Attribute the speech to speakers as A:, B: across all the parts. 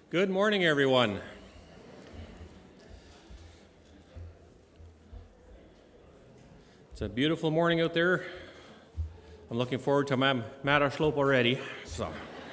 A: Good morning, everyone. It's a beautiful morning out there. I'm looking forward to my Matterslope already. So,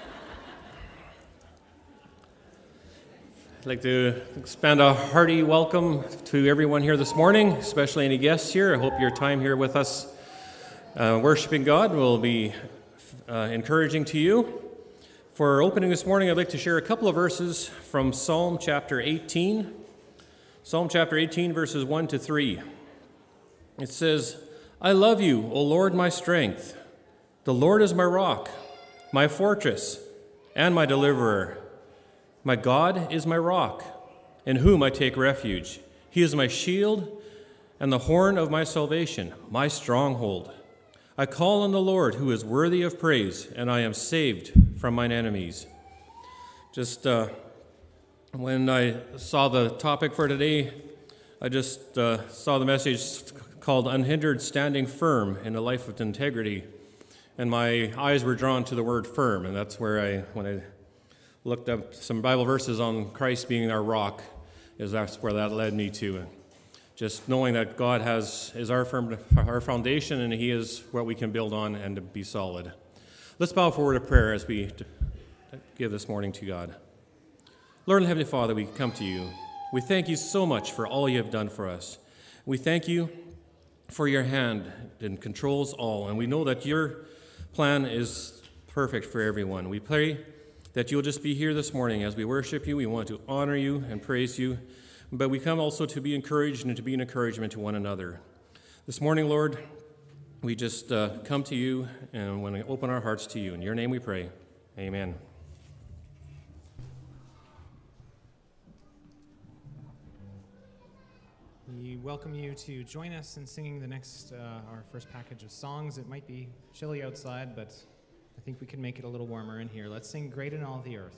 A: I'd like to extend a hearty welcome to everyone here this morning, especially any guests here. I hope your time here with us worshiping God will be encouraging to you. For opening this morning, I'd like to share a couple of verses from Psalm chapter 18. Psalm chapter 18, verses 1 to 3. It says, I love you, O Lord, my strength. The Lord is my rock, my fortress, and my deliverer. My God is my rock, in whom I take refuge. He is my shield and the horn of my salvation, my stronghold. I call on the Lord, who is worthy of praise, and I am saved from mine enemies. Just when I saw the topic for today, I just saw the message called Unhindered Standing Firm in a Life of Integrity, and my eyes were drawn to the word firm, and that's where when I looked up some Bible verses on Christ being our rock, that's where that led me to. Just knowing that God is our foundation, and He is what we can build on and to be solid. Let's bow forward to prayer as we give this morning to God. Lord and Heavenly Father, we come to you. We thank you so much for all you have done for us. We thank you for your hand that controls all, and we know that your plan is perfect for everyone. We pray that you'll just be here this morning as we worship you. We want to honor you and praise you. But we come also to be encouraged and to be an encouragement to one another. This morning, Lord, we just come to you and want to open our hearts to you. In your name we pray. Amen.
B: We welcome you to join us in singing the next, our first package of songs. It might be chilly outside, but I think we can make it a little warmer in here. Let's sing Great in All the Earth.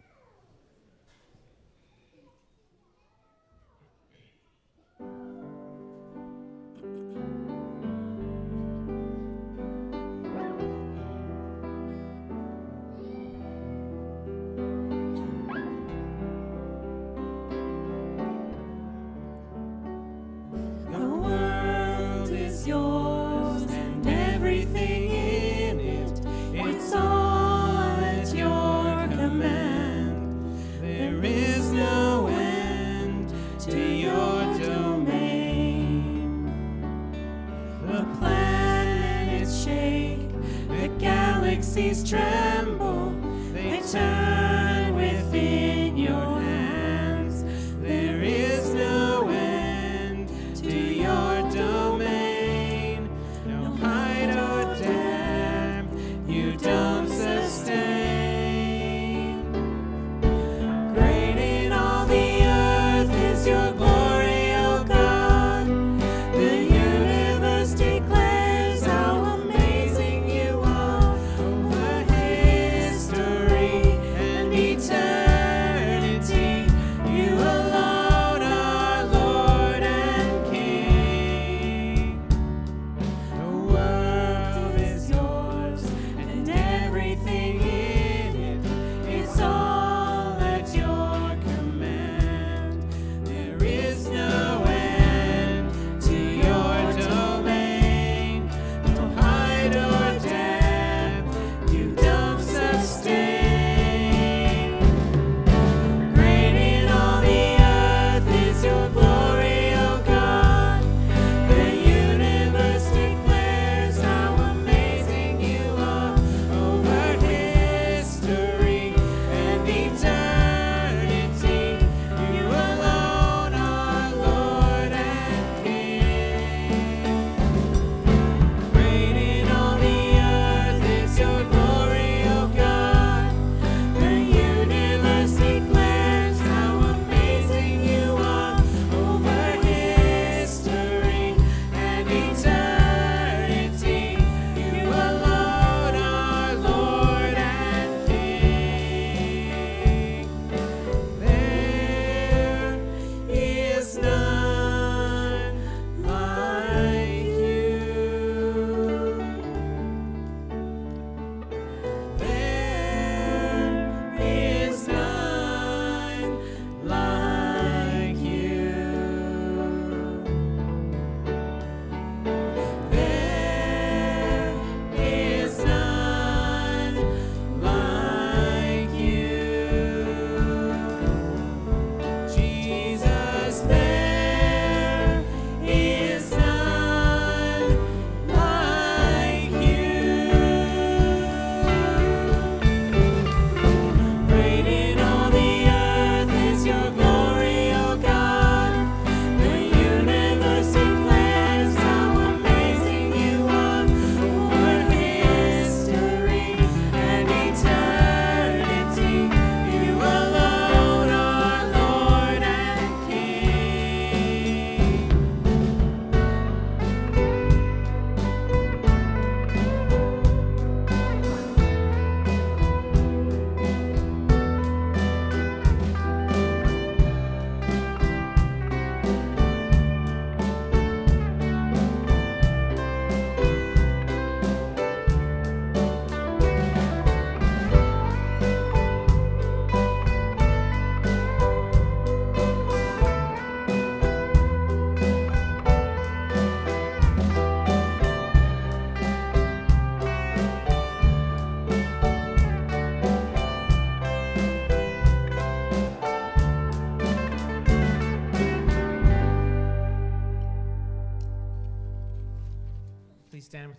C: Tremble, they turn within your hands. There is no end to your domain, no height or depth you don't sustain. Great in all the earth is your glory, O God. The universe declares how amazing you are. History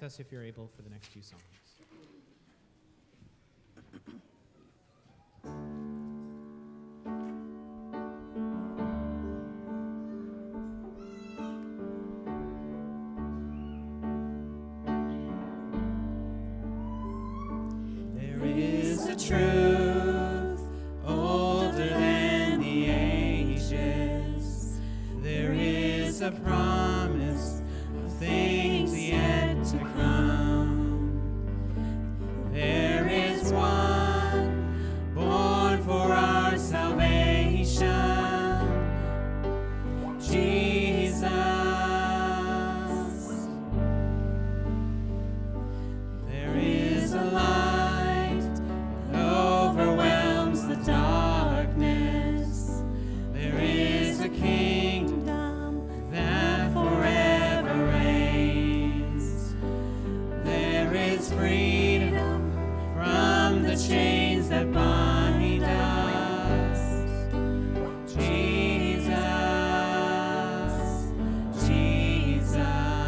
B: us if you're able for the next few songs.
C: There is a truth older than the ages. There is a promise of things yet to come. There is one born for our salvation, Jesus. There is a light overwhelms the darkness. There is a kingdom that forever reigns. There is freedom from the chains that bind us. Jesus, Jesus,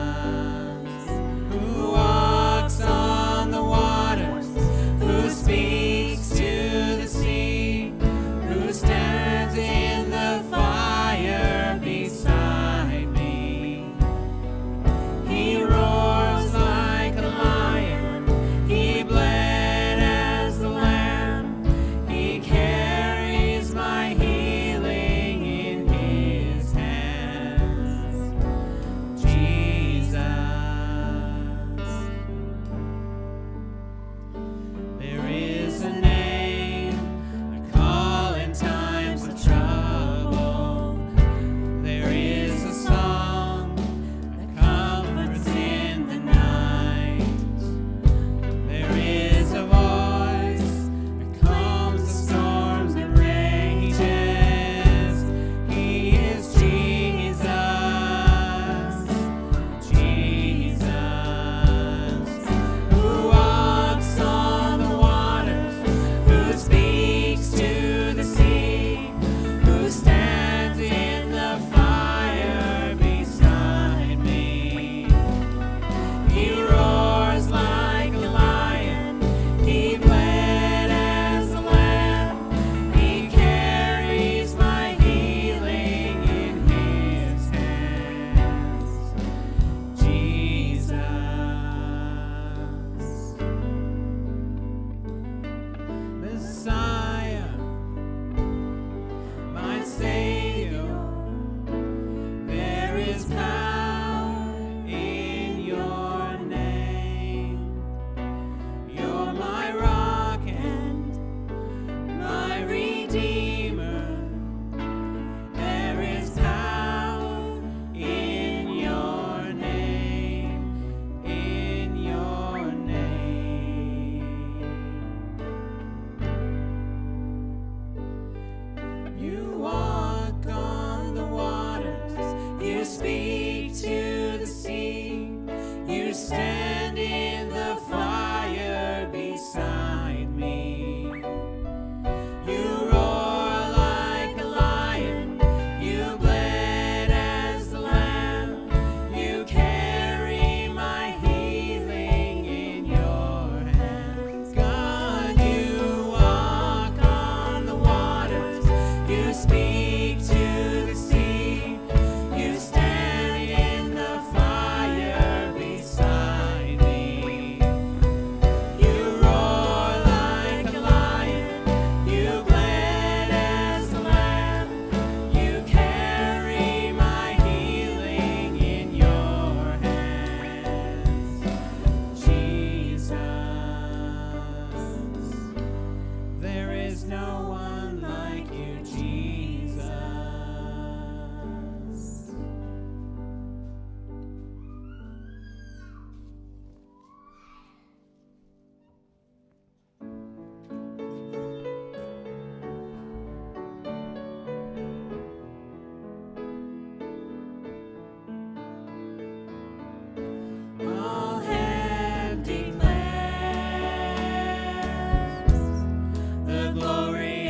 C: who walks on the waters, who speaks to the sea, who stands in the fire beside me. He roars like a lion, he bled as the lamb, he carries my healing in his hands. Jesus. There is a name I call in times of trouble. There is a song that comforts in the night. There is a voice that calms the storms that rages. He is Jesus, Jesus, who walks on the waters, who speaks to the sea, who stands in the fire beside me. He roars like a lion, he bled as a lamb, he carries my healing in his hands. Jesus. Messiah, my Savior, there is power in your name. You're my rock and my Redeemer. There is power in your name, in your name. You walk on the waters, you speak to the sea, you stand in the fire beside me. You roar like a lion, you bled as the lamb, you carry my healing in your hands. God, you walk on the waters, you speak to the sea, you stand in the fire beside me. You roar like a lion, you bled as the lamb, you carry my healing in your hands. Jesus, there is no one like you, Jesus. All heaven declares the glory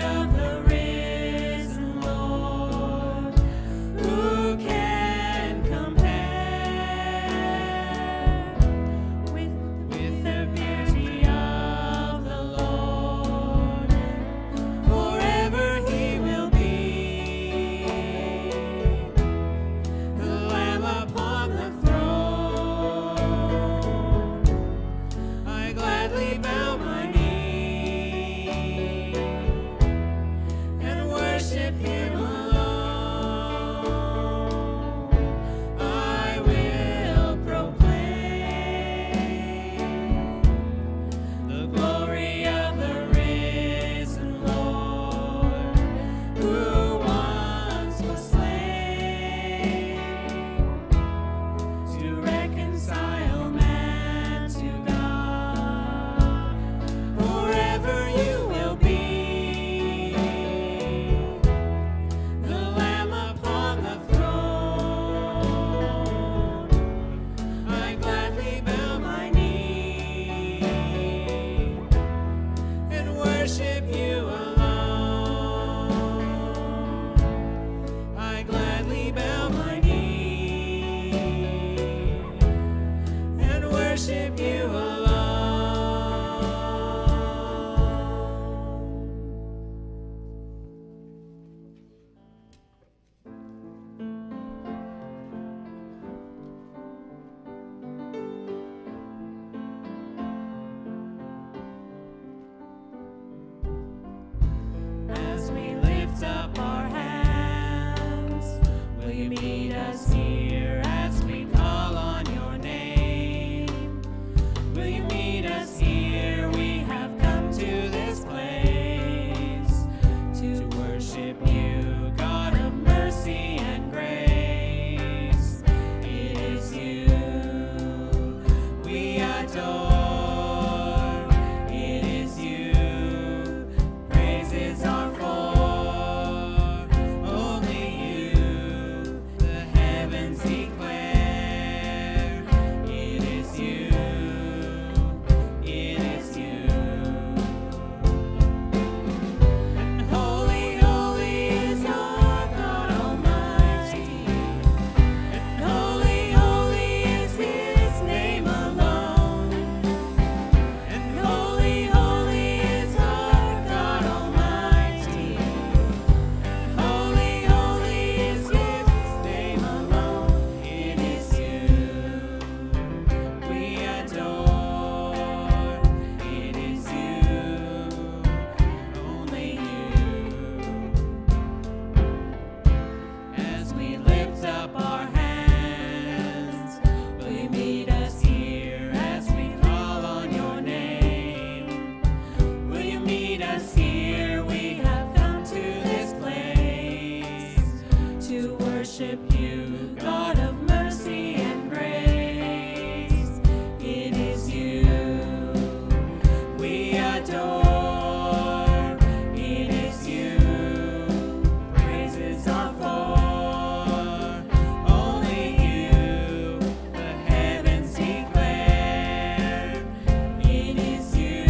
C: you, God of mercy and grace. It is you we adore. It is you praises are for. Only you the heavens declare. It is you.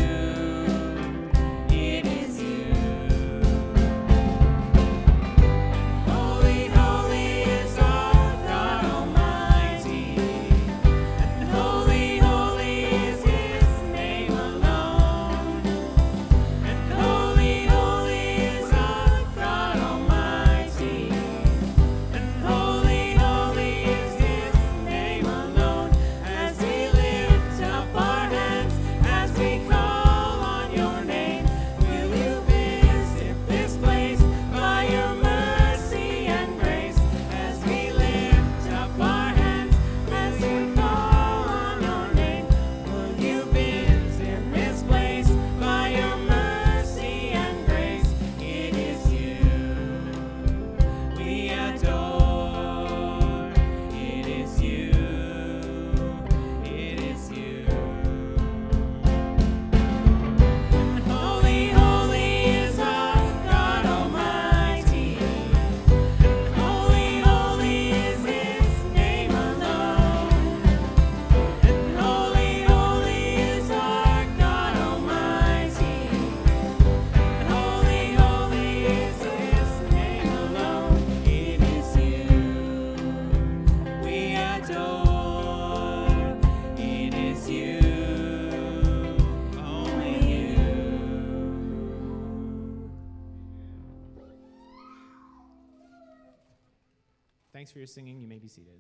C: It is you. Holy, holy is our God Almighty, and holy, holy is His name alone. And holy, holy is our God Almighty, and holy, holy is His name alone. As we lift up our hands, as we call on your name, will you visit this place by your mercy and grace? As we lift up our hands, as we call on your name, will you visit this place by your mercy and grace? It is you we adore. It is you. It is you. And holy, holy is our God Almighty. And holy, holy is His name alone. And holy, holy is our God Almighty. And holy, holy is His name alone. It is you we adore. It is you, only you.
B: Thanks for your singing. You may be seated.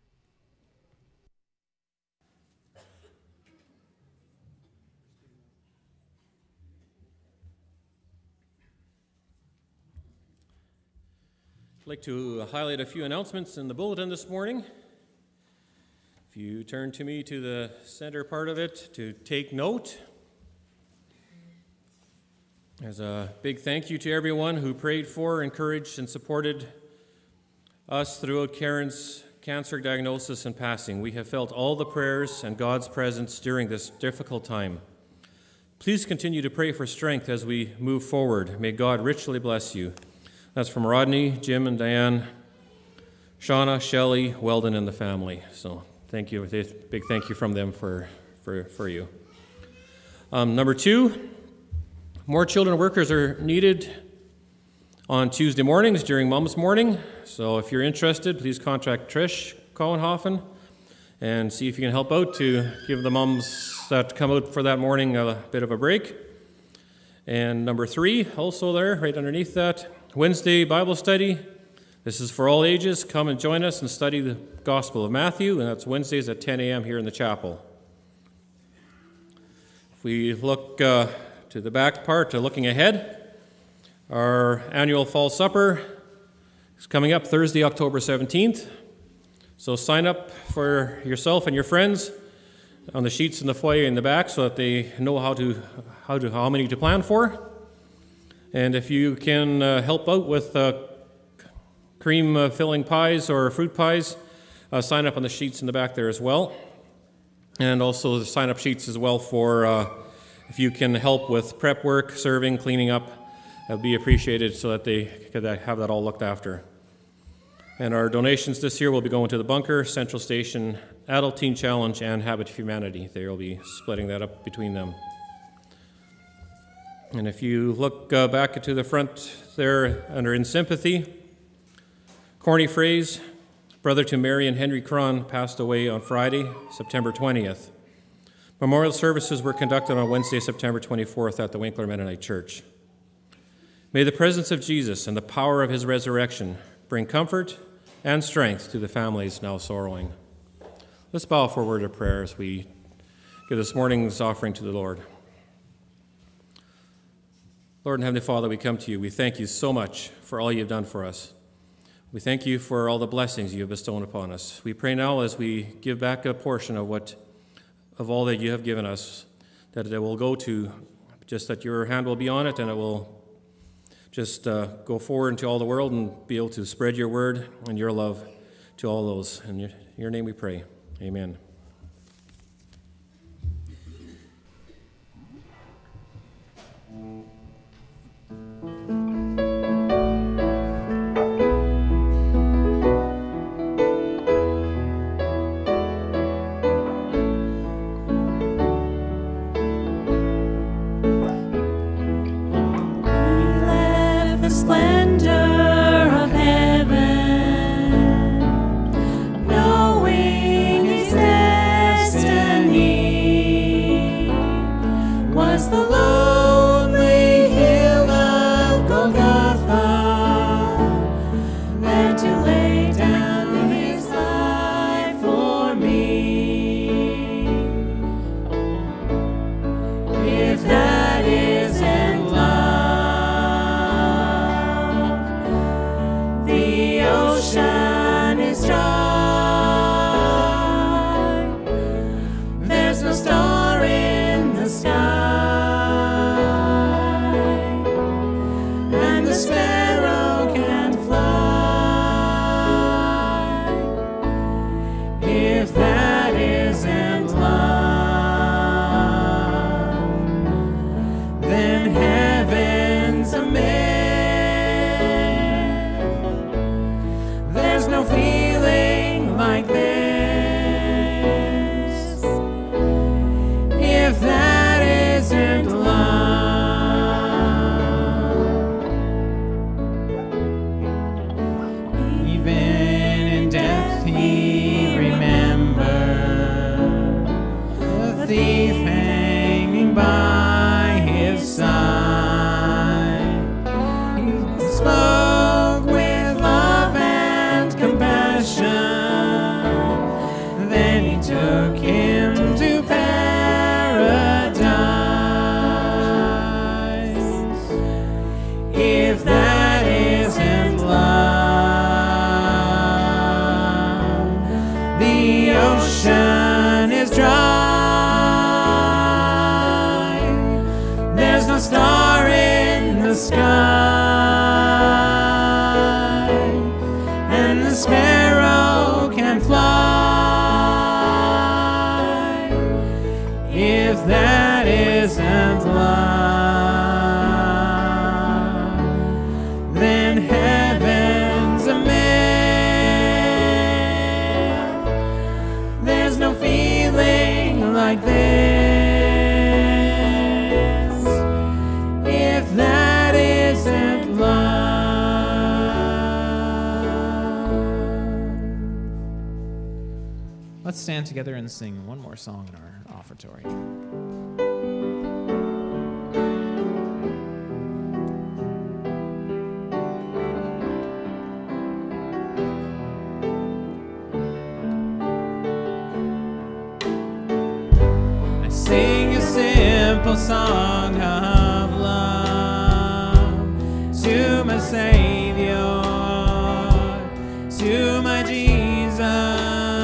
A: I'd like to highlight a few announcements in the bulletin this morning. If you turn to me to the center part of it to take note, there's a big thank you to everyone who prayed for, encouraged, and supported us throughout Karen's cancer diagnosis and passing. We have felt all the prayers and God's presence during this difficult time. Please continue to pray for strength as we move forward. May God richly bless you. That's from Rodney, Jim, and Diane, Shauna, Shelley, Weldon, and the family. So thank you. Big thank you from them for you. Number 2, more children workers are needed on Tuesday mornings during Mom's Morning. So if you're interested, please contact Trish Cohenhofen and see if you can help out to give the moms that come out for that morning a bit of a break. And number 3, also there, right underneath that, Wednesday Bible study. This is for all ages. Come and join us and study the Gospel of Matthew, and that's Wednesdays at 10 a.m. here in the chapel. If we look to the back part, looking ahead, our annual Fall Supper is coming up Thursday, October 17th. So sign up for yourself and your friends on the sheets in the foyer in the back so that they know how many to plan for. And if you can help out with cream filling pies or fruit pies, sign up on the sheets in the back there as well. And also the sign up sheets as well for if you can help with prep work, serving, cleaning up, that would be appreciated so that they could have that all looked after. And our donations this year will be going to the Bunker, Central Station, Adult Teen Challenge, and Habit of Humanity. They will be splitting that up between them. And if you look back to the front there under In Sympathy, Corny phrase, brother to Mary and Henry Cron, passed away on Friday, September 20th. Memorial services were conducted on Wednesday, September 24th at the Winkler Mennonite Church. May the presence of Jesus and the power of his resurrection bring comfort and strength to the families now sorrowing. Let's bow for a word of prayer as we give this morning's offering to the Lord. Lord and Heavenly Father, we come to you. We thank you so much for all you've done for us. We thank you for all the blessings you have bestowed upon us. We pray now as we give back a portion of all that you have given us, that it will go to, just that your hand will be on it and it will just go forward into all the world and be able to spread your word and your love to all those. In your name we pray. Amen.
B: Let's stand together and sing one more song in our offertory. I sing a simple song of love to my Savior, to my Jesus.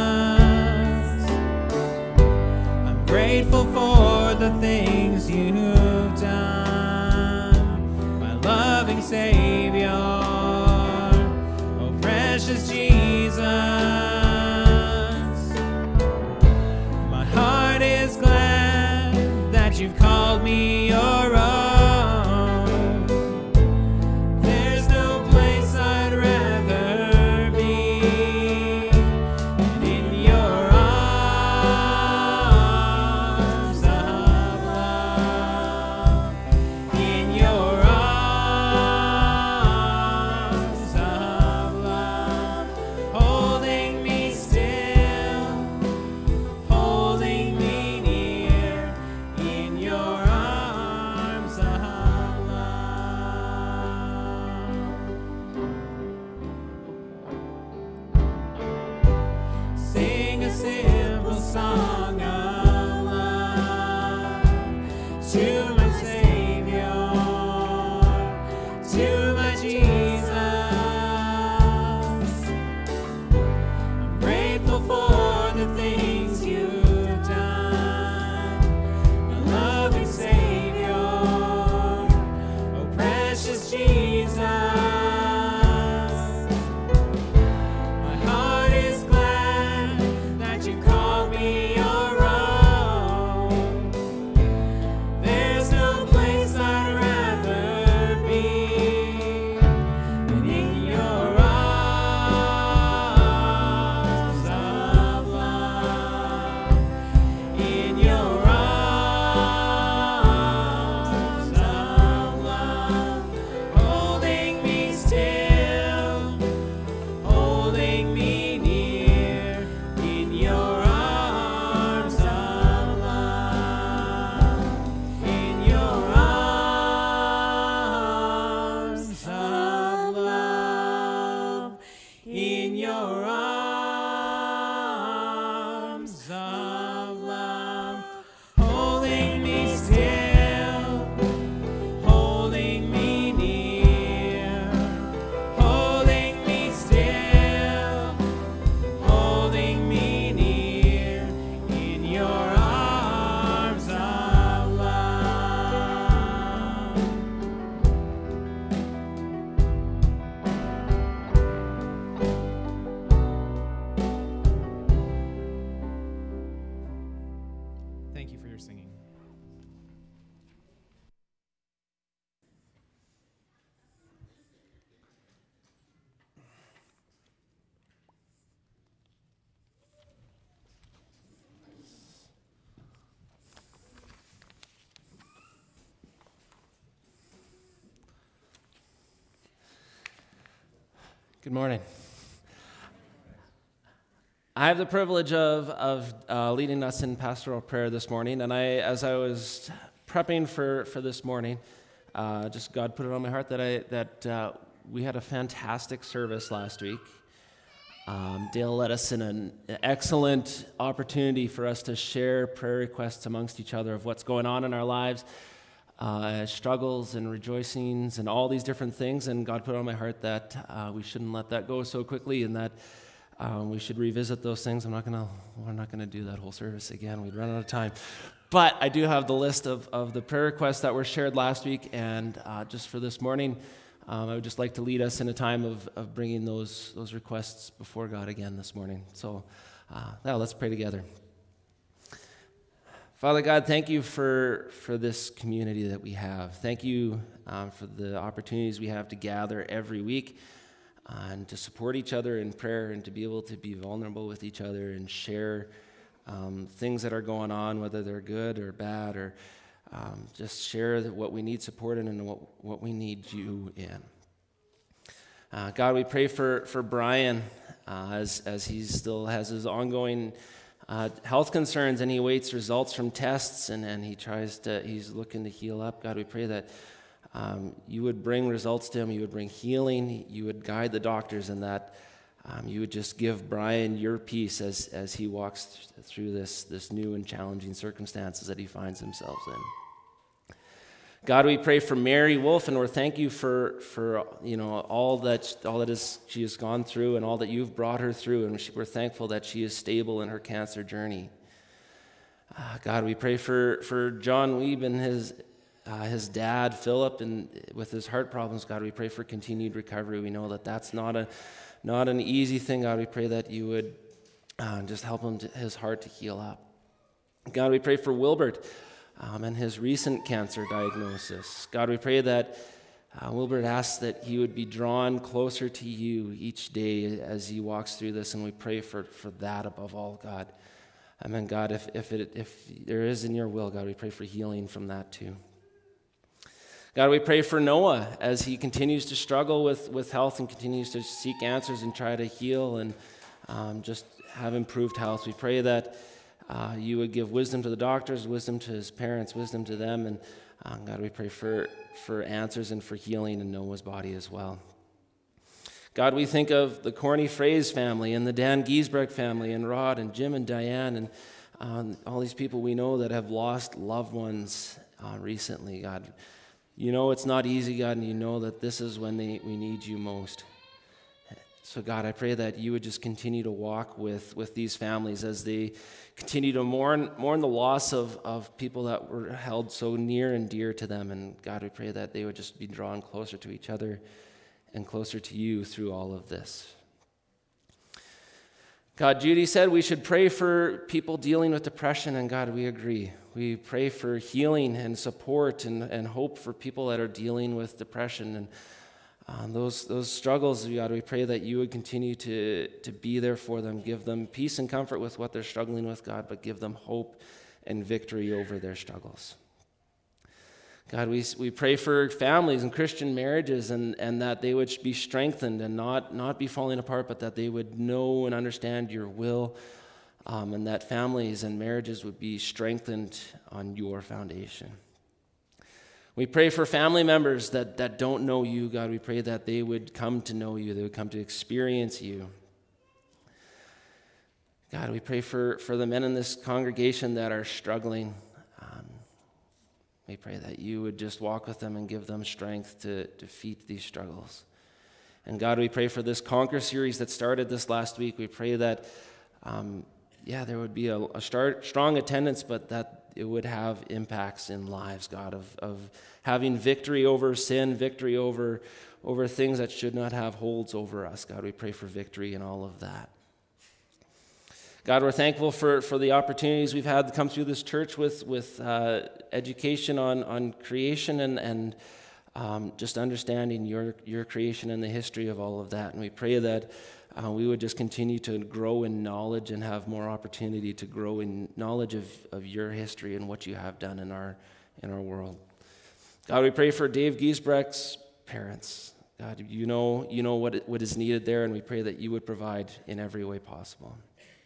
B: Grateful for the things you've done, my loving Savior, oh precious Jesus. My heart is glad that you've called me your own. There's no place I'd rather be than in your arms. In your arms of love, holding me still, holding me near, in your arms of love. Sing a simple song of love to my Savior, to my Jesus. I'm grateful for the things you've done, my loving Savior, oh precious Jesus.
D: Good morning. I have the privilege of leading us in pastoral prayer this morning, and as I was prepping for this morning, just God put it on my heart that we had a fantastic service last week. Dale led us in an excellent opportunity for us to share prayer requests amongst each other of what's going on in our lives, struggles and rejoicings and all these different things. And God put on my heart that we shouldn't let that go so quickly, and that we should revisit those things. We're not gonna do that whole service again. We'd run out of time. But I do have the list of the prayer requests that were shared last week, and just for this morning, I would just like to lead us in a time of bringing those requests before God again this morning. So now let's pray together. Father God, thank you for this community that we have. Thank you for the opportunities we have to gather every week and to support each other in prayer and to be able to be vulnerable with each other and share things that are going on, whether they're good or bad, or just share what we need support in and what we need you in. God, we pray for Brian as he still has his ongoing health concerns, and he awaits results from tests, and he's looking to heal up. God, we pray that you would bring results to him, you would bring healing, you would guide the doctors, and that you would just give Brian your peace as he walks through this new and challenging circumstances that he finds himself in. God, we pray for Mary Wolf, and we thank you for all that she has gone through and all that you've brought her through, and we're thankful that she is stable in her cancer journey. God, we pray for John Weeb and his dad Philip, and with his heart problems. God, we pray for continued recovery. We know that that's not an easy thing. God, we pray that you would just help his heart to heal up. God, we pray for Wilbert and his recent cancer diagnosis. God, we pray that Wilbert asks that he would be drawn closer to you each day as he walks through this, and we pray for that above all, God. Amen. God, if there is in your will, God, we pray for healing from that too. God, we pray for Noah as he continues to struggle with health and continues to seek answers and try to heal and just have improved health. We pray that you would give wisdom to the doctors, wisdom to his parents, wisdom to them, and God, we pray for answers and for healing in Noah's body as well. God, we think of the Corny Fraze family and the Dan Giesbrecht family and Rod and Jim and Diane and all these people we know that have lost loved ones recently, God. You know it's not easy, God, and you know that this is when we need you most. So God, I pray that you would just continue to walk with these families as they continue to mourn the loss of people that were held so near and dear to them. And God, we pray that they would just be drawn closer to each other and closer to you through all of this. God, Judy said we should pray for people dealing with depression, and God, we agree. We pray for healing and support and hope for people that are dealing with depression and those struggles. God, we pray that you would continue to be there for them, give them peace and comfort with what they're struggling with, God, but give them hope and victory over their struggles. God, we pray for families and Christian marriages and that they would be strengthened and not be falling apart, but that they would know and understand your will, and that families and marriages would be strengthened on your foundation. We pray for family members that don't know you, God. We pray that they would come to know you, they would come to experience you. God, we pray for the men in this congregation that are struggling. We pray that you would just walk with them and give them strength to defeat these struggles. And God, we pray for this Conquer series that started this last week. We pray that, there would be a strong attendance, but that it would have impacts in lives, God, of having victory over sin, victory over things that should not have holds over us. God, we pray for victory in all of that. God, we're thankful for the opportunities we've had to come through this church with education on creation and just understanding your creation and the history of all of that. And we pray that we would just continue to grow in knowledge and have more opportunity to grow in knowledge of your history and what you have done in our world. God, we pray for Dave Giesbrecht's parents. God, you know what is needed there, and we pray that you would provide in every way possible.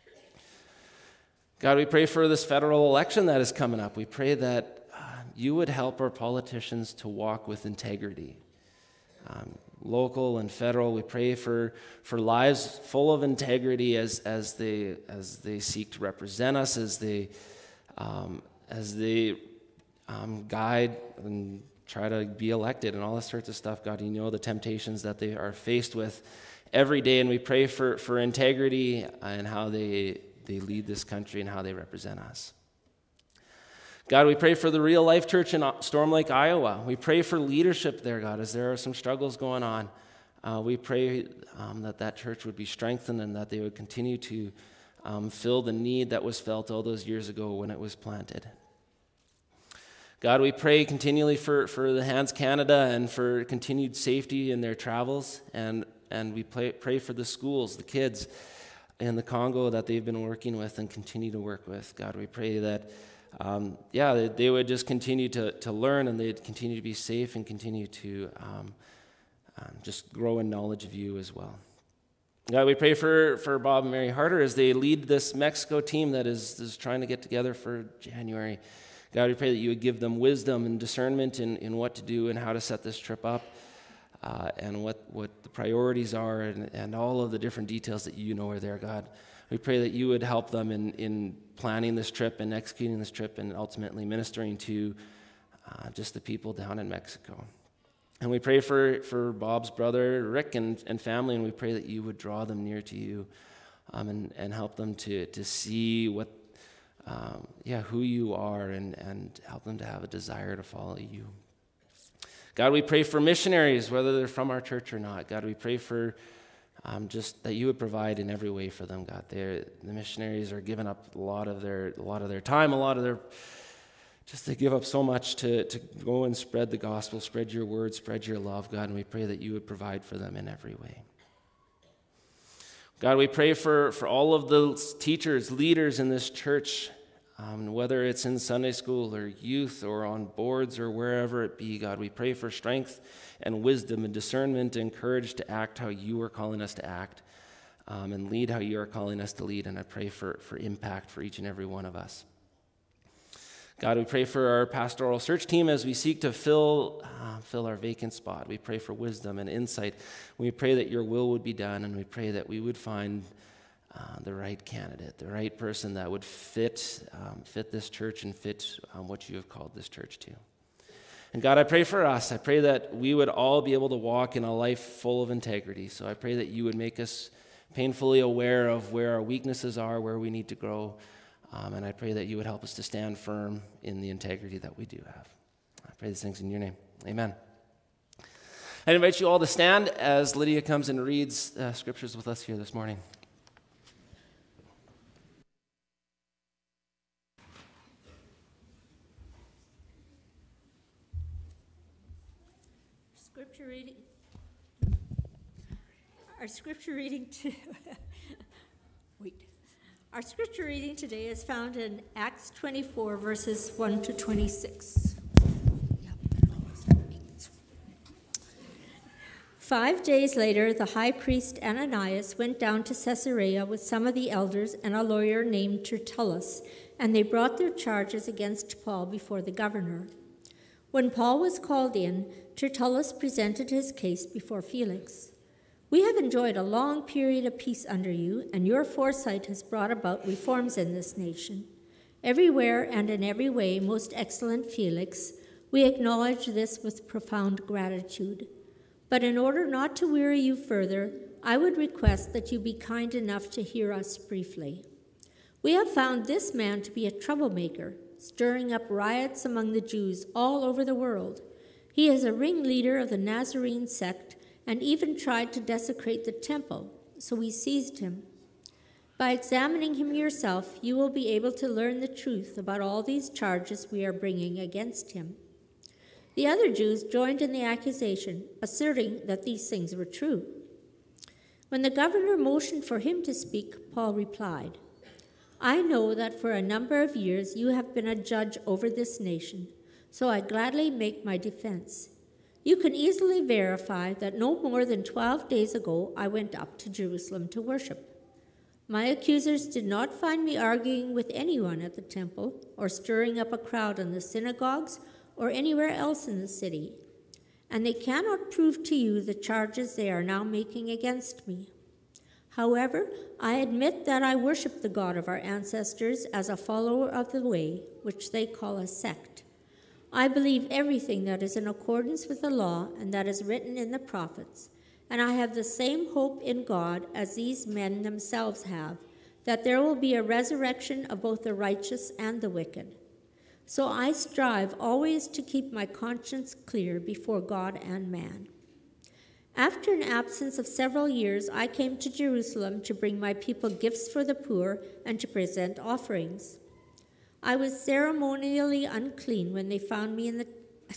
D: God, we pray for this federal election that is coming up. We pray that you would help our politicians to walk with integrity. Local and federal, we pray for lives full of integrity as they seek to represent us, as they guide and try to be elected and all this sorts of stuff. God, you know the temptations that they are faced with every day, and we pray for integrity and how they lead this country and how they represent us. God, we pray for the Real Life Church in Storm Lake, Iowa. We pray for leadership there, God, as there are some struggles going on. We pray that church would be strengthened and that they would continue to fill the need that was felt all those years ago when it was planted. God, we pray continually for the Hands Canada and for continued safety in their travels, and we pray for the schools, the kids in the Congo that they've been working with and continue to work with. God, we pray that they would just continue to learn, and they'd continue to be safe and continue to just grow in knowledge of you as well. God, we pray for Bob and Mary Harder as they lead this Mexico team that is trying to get together for January. God, we pray that you would give them wisdom and discernment in what to do and how to set this trip up, and what the priorities are, and all of the different details that you know are there, God. We pray that you would help them in planning this trip and executing this trip and ultimately ministering to just the people down in Mexico. And we pray for Bob's brother, Rick, and family, and we pray that you would draw them near to you and help them to see who you are and help them to have a desire to follow you. God, we pray for missionaries, whether they're from our church or not. God, we pray for just that you would provide in every way for them, God. The missionaries are giving up a lot of their time, they give up so much to go and spread the gospel, spread your word, spread your love, God, and we pray that you would provide for them in every way. God, we pray for all of the teachers, leaders in this church, whether it's in Sunday school or youth or on boards or wherever it be, God, we pray for strength and wisdom and discernment and courage to act how you are calling us to act, and lead how you are calling us to lead, and I pray for impact for each and every one of us. God, we pray for our pastoral search team as we seek to fill our vacant spot. We pray for wisdom and insight. We pray that your will would be done, and we pray that we would find the right candidate, the right person that would fit this church and fit what you have called this church to. And God, I pray for us. I pray that we would all be able to walk in a life full of integrity. So I pray that you would make us painfully aware of where our weaknesses are, where we need to grow. And I pray that you would help us to stand firm in the integrity that we do have. I pray these things in your name. Amen. I invite you all to stand as Lydia comes and reads scriptures with us here this morning.
E: Our scripture reading today is found in Acts 24, verses 1 to 26. 5 days later, the high priest Ananias went down to Caesarea with some of the elders and a lawyer named Tertullus, and they brought their charges against Paul before the governor. When Paul was called in, Tertullus presented his case before Felix. We have enjoyed a long period of peace under you, and your foresight has brought about reforms in this nation. Everywhere and in every way, most excellent Felix, we acknowledge this with profound gratitude. But in order not to weary you further, I would request that you be kind enough to hear us briefly. We have found this man to be a troublemaker, stirring up riots among the Jews all over the world. He is a ringleader of the Nazarene sect and even tried to desecrate the temple, so we seized him. By examining him yourself, you will be able to learn the truth about all these charges we are bringing against him. The other Jews joined in the accusation, asserting that these things were true. When the governor motioned for him to speak, Paul replied, I know that for a number of years you have been a judge over this nation, so I gladly make my defense. You can easily verify that no more than 12 days ago I went up to Jerusalem to worship. My accusers did not find me arguing with anyone at the temple or stirring up a crowd in the synagogues or anywhere else in the city, and they cannot prove to you the charges they are now making against me. However, I admit that I worship the God of our ancestors as a follower of the way, which they call a sect. I believe everything that is in accordance with the law and that is written in the prophets, and I have the same hope in God as these men themselves have, that there will be a resurrection of both the righteous and the wicked. So I strive always to keep my conscience clear before God and man. After an absence of several years, I came to Jerusalem to bring my people gifts for the poor and to present offerings. I was ceremonially clean when they found me in the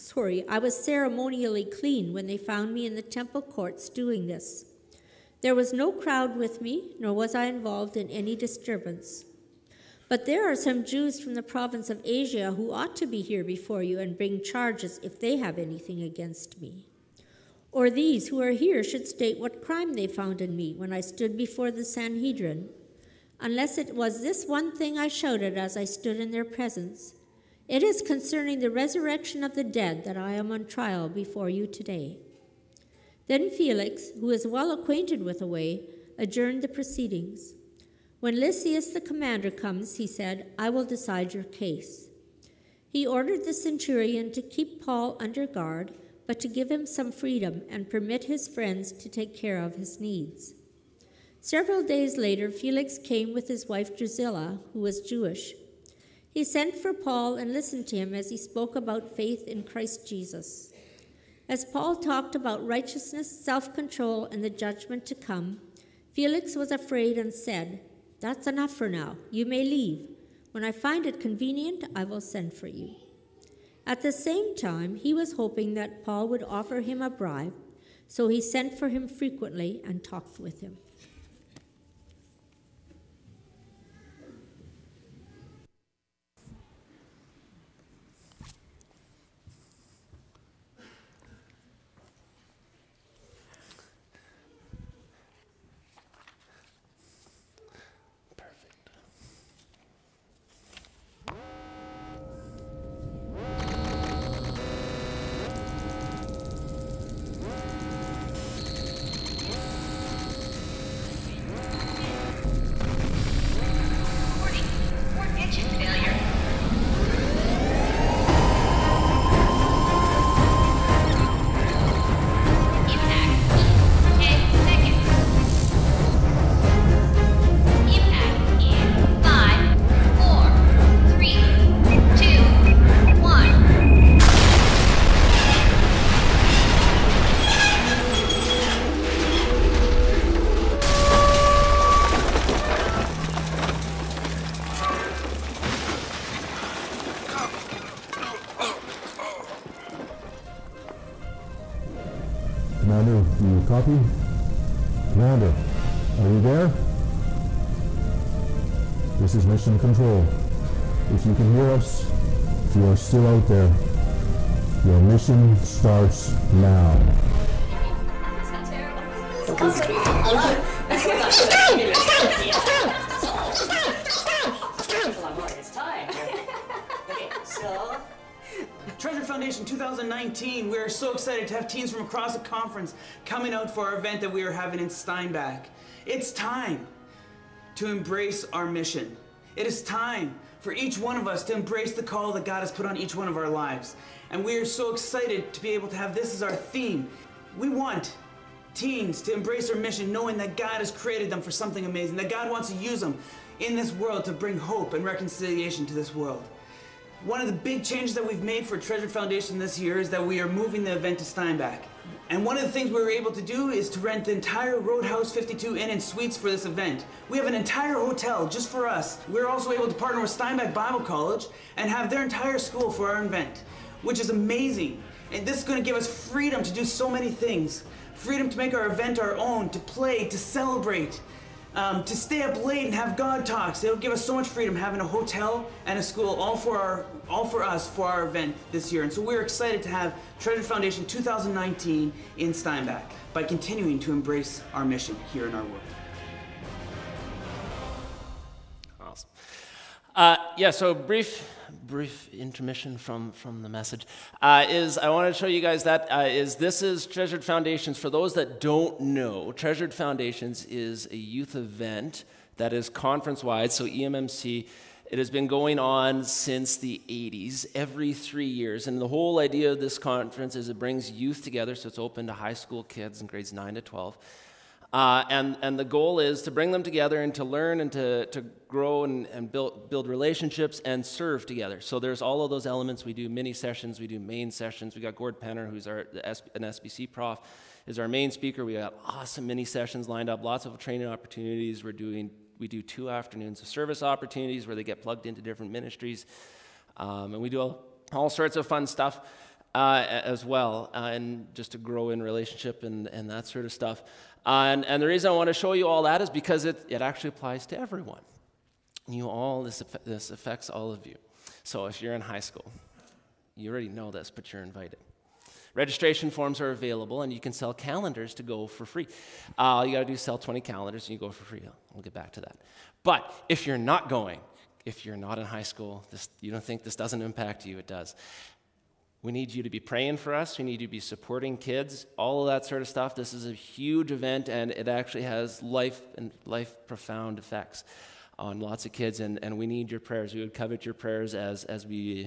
E: temple courts doing this. There was no crowd with me, nor was I involved in any disturbance. But there are some Jews from the province of Asia who ought to be here before you and bring charges if they have anything against me. Or these who are here should state what crime they found in me when I stood before the Sanhedrin, unless it was this one thing I shouted as I stood in their presence. It is concerning the resurrection of the dead that I am on trial before you today. Then Felix, who is well acquainted with the way, adjourned the proceedings. When Lysias the commander comes, he said, I will decide your case. He ordered the centurion to keep Paul under guard, but to give him some freedom and permit his friends to take care of his needs. Several days later, Felix came with his wife Drusilla, who was Jewish. He sent for Paul and listened to him as he spoke about faith in Christ Jesus. As Paul talked about righteousness, self-control, and the judgment to come, Felix was afraid and said, That's enough for now. You may leave. When I find it convenient, I will send for you. At the same time, he was hoping that Paul would offer him a bribe, so he sent for him frequently and talked with him.
F: Commander, do you copy? Commander, are you there? This is Mission Control. If you can hear us, if you are still out there, your mission starts now.
C: Treasure Foundation 2019, we are so excited to have teens from across the conference coming out for our event that we are having in Steinbach. It's time to embrace our mission. It is time for each one of us to embrace the call that God has put on each one of our lives. And we are so excited to be able to have this as our theme. We want teens to embrace their mission knowing that God has created them for something amazing, that God wants to use them in this world to bring hope and reconciliation to this world. One of the big changes that we've made for Treasure Foundation this year is that we are moving the event to Steinbach. And one of the things we were able to do is to rent the entire Roadhouse 52 Inn and Suites for this event. We have an entire hotel just for us. We're also able to partner with Steinbach Bible College and have their entire school for our event, which is amazing. And this is going to give us freedom to do so many things. Freedom to make our event our own, to play, to celebrate,
G: to stay up late and have God talks. It'll give us so much freedom having a hotel and a school all for us for our event this year. And so we're excited to have Treasure Foundation 2019 in Steinbach by continuing to embrace our mission here in our world.
D: Awesome. So brief intermission from the message is I want to show you guys that this is Treasured Foundations. For those that don't know, Treasured Foundations is a youth event that is conference-wide, so EMMC. It has been going on since the 80s, every 3 years, and the whole idea of this conference is it brings youth together, so it's open to high school kids in grades 9 to 12. And the goal is to bring them together and to learn and to grow and build relationships and serve together. So there's all of those elements. We do mini sessions, we do main sessions. We got Gord Penner, who's an SBC prof, is our main speaker. We got awesome mini sessions lined up, lots of training opportunities. We do 2 afternoons of service opportunities where they get plugged into different ministries. And we do all sorts of fun stuff as well, and just to grow in relationship and that sort of stuff. And the reason I want to show you all that is because it actually applies to everyone. This affects all of you. So if you're in high school, you already know this, but you're invited. Registration forms are available, and you can sell calendars to go for free. All you got to do is sell 20 calendars, and you go for free. We'll get back to that. But if you're not going, if you're not in high school, you don't think this doesn't impact you, it does. We need you to be praying for us. We need you to be supporting kids, all of that sort of stuff. This is a huge event, and it actually has life profound effects on lots of kids, and we need your prayers. We would covet your prayers as we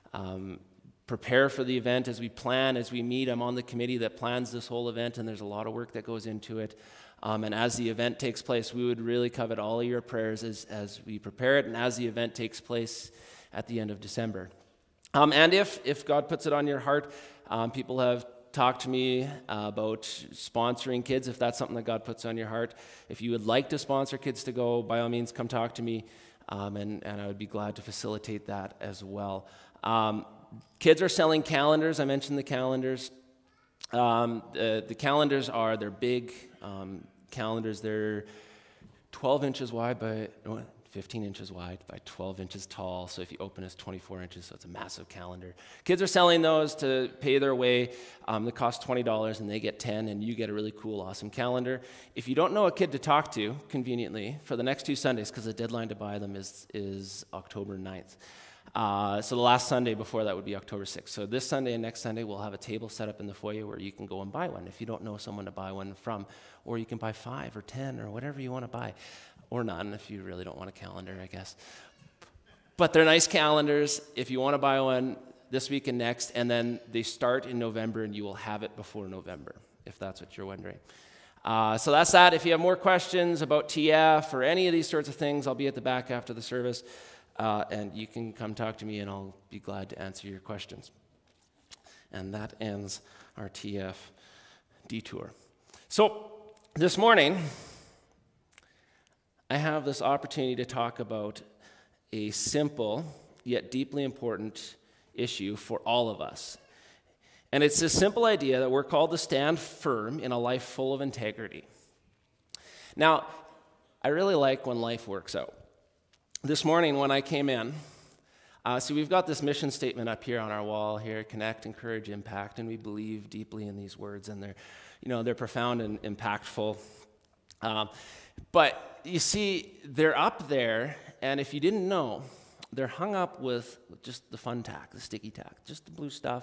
D: prepare for the event, as we plan, as we meet. I'm on the committee that plans this whole event, and there's a lot of work that goes into it. And as the event takes place, we would really covet all of your prayers as we prepare it and as the event takes place at the end of December. And if God puts it on your heart, people have talked to me about sponsoring kids, if that's something that God puts on your heart. If you would like to sponsor kids to go, by all means, come talk to me, and I would be glad to facilitate that as well. Kids are selling calendars. I mentioned the calendars. The calendars they're big calendars. They're 12 inches wide by 15 inches wide by 12 inches tall. So if you open it's 24 inches, so it's a massive calendar. Kids are selling those to pay their way. They cost $20 and they get 10, and you get a really cool, awesome calendar. If you don't know a kid to talk to, conveniently, for the next 2 Sundays, because the deadline to buy them is October 9th. So the last Sunday before that would be October 6th. So this Sunday and next Sunday, we'll have a table set up in the foyer where you can go and buy one if you don't know someone to buy one from. Or you can buy 5 or 10 or whatever you want to buy. Or none if you really don't want a calendar, I guess. But they're nice calendars if you want to buy one this week and next. And then they start in November, and you will have it before November, if that's what you're wondering. So that's that. If you have more questions about TF or any of these sorts of things, I'll be at the back after the service. And you can come talk to me, and I'll be glad to answer your questions. And that ends our TF detour. So this morning, I have this opportunity to talk about a simple yet deeply important issue for all of us. And it's this simple idea that we're called to stand firm in a life full of integrity. Now, I really like when life works out. This morning when I came in, so we've got this mission statement up here on our wall here: connect, encourage, impact, and we believe deeply in these words, and they're profound and impactful. But you see, they're up there, and if you didn't know, they're hung up with just the fun tack, the sticky tack, just the blue stuff.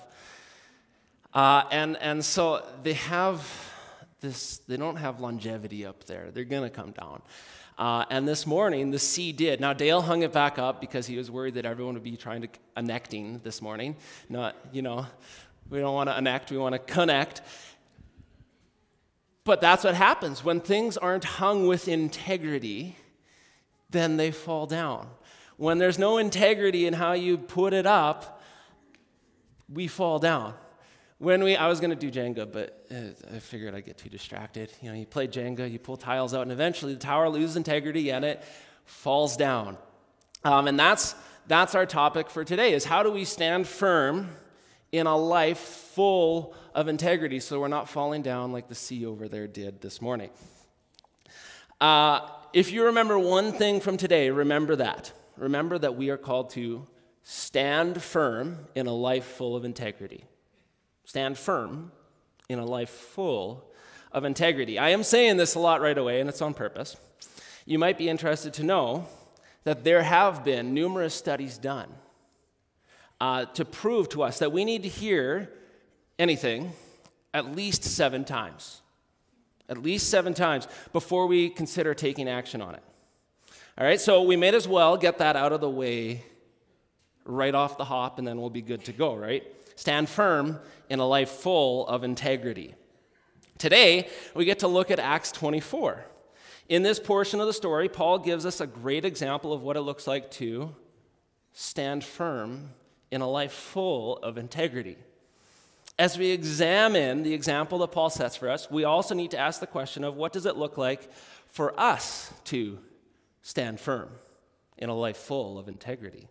D: And so they have this, they don't have longevity up there. They're going to come down. And this morning, the C did. Now, Dale hung it back up because he was worried that everyone would be trying to connecting this morning. Not, we don't want to connect, we want to connect. But that's what happens. When things aren't hung with integrity, then they fall down. When there's no integrity in how you put it up, we fall down. I was going to do Jenga, but I figured I'd get too distracted. You play Jenga, you pull tiles out, and eventually the tower loses integrity and it falls down. And that's our topic for today, is how do we stand firm in a life full of integrity so we're not falling down like the sea over there did this morning. If you remember one thing from today, remember that. Remember that we are called to stand firm in a life full of integrity. Stand firm in a life full of integrity. I am saying this a lot right away, and it's on purpose. You might be interested to know that there have been numerous studies done to prove to us that we need to hear anything at least 7 times. At least 7 times before we consider taking action on it. All right, so we may as well get that out of the way right off the hop, and then we'll be good to go, right? Stand firm in a life full of integrity. Today, we get to look at Acts 24. In this portion of the story, Paul gives us a great example of what it looks like to stand firm in a life full of integrity. As we examine the example that Paul sets for us, we also need to ask the question of what does it look like for us to stand firm in a life full of integrity?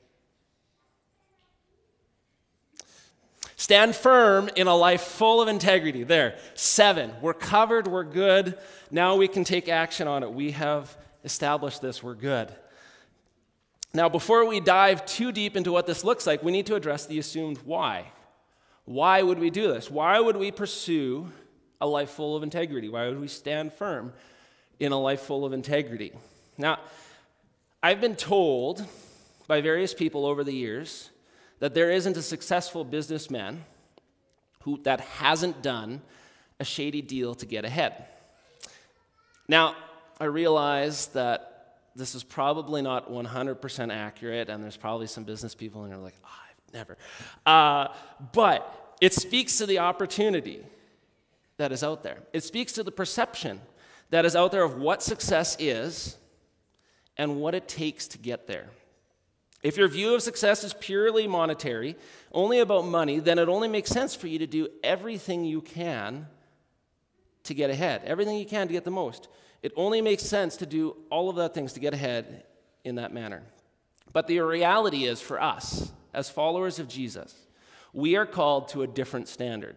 D: Stand firm in a life full of integrity. There, 7. We're covered, we're good. Now we can take action on it. We have established this, we're good. Now, before we dive too deep into what this looks like, we need to address the assumed why. Why would we do this? Why would we pursue a life full of integrity? Why would we stand firm in a life full of integrity? Now, I've been told by various people over the years that there isn't a successful businessman that hasn't done a shady deal to get ahead. Now, I realize that this is probably not 100% accurate, and there's probably some business people in there like, I've never. But it speaks to the opportunity that is out there. It speaks to the perception that is out there of what success is and what it takes to get there. If your view of success is purely monetary, only about money, then it only makes sense for you to do everything you can to get ahead, everything you can to get the most. It only makes sense to do all of that things to get ahead in that manner. But the reality is, for us, as followers of Jesus, we are called to a different standard.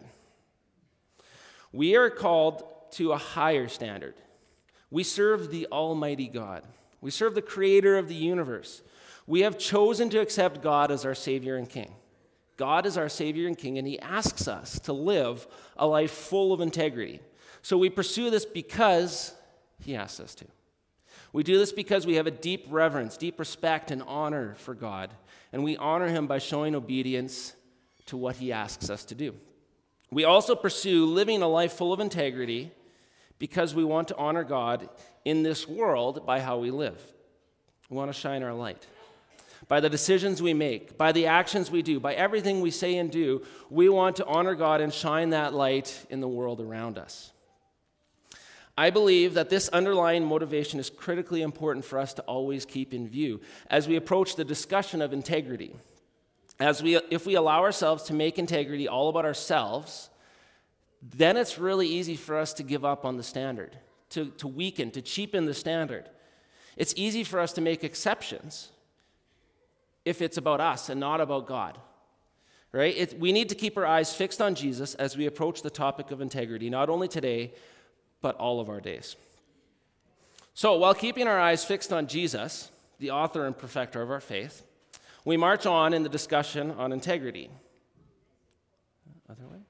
D: We are called to a higher standard. We serve the Almighty God. We serve the Creator of the universe. We have chosen to accept God as our Savior and King. God is our Savior and King, and He asks us to live a life full of integrity. So we pursue this because He asks us to. We do this because we have a deep reverence, deep respect, and honor for God, and we honor Him by showing obedience to what He asks us to do. We also pursue living a life full of integrity because we want to honor God in this world by how we live. We want to shine our light. By the decisions we make, by the actions we do, by everything we say and do, we want to honor God and shine that light in the world around us. I believe that this underlying motivation is critically important for us to always keep in view as we approach the discussion of integrity. If we allow ourselves to make integrity all about ourselves, then it's really easy for us to give up on the standard, to weaken, to cheapen the standard. It's easy for us to make exceptions if it's about us and not about God, right? We need to keep our eyes fixed on Jesus as we approach the topic of integrity, not only today, but all of our days. So while keeping our eyes fixed on Jesus, the author and perfecter of our faith, we march on in the discussion on integrity. Other way?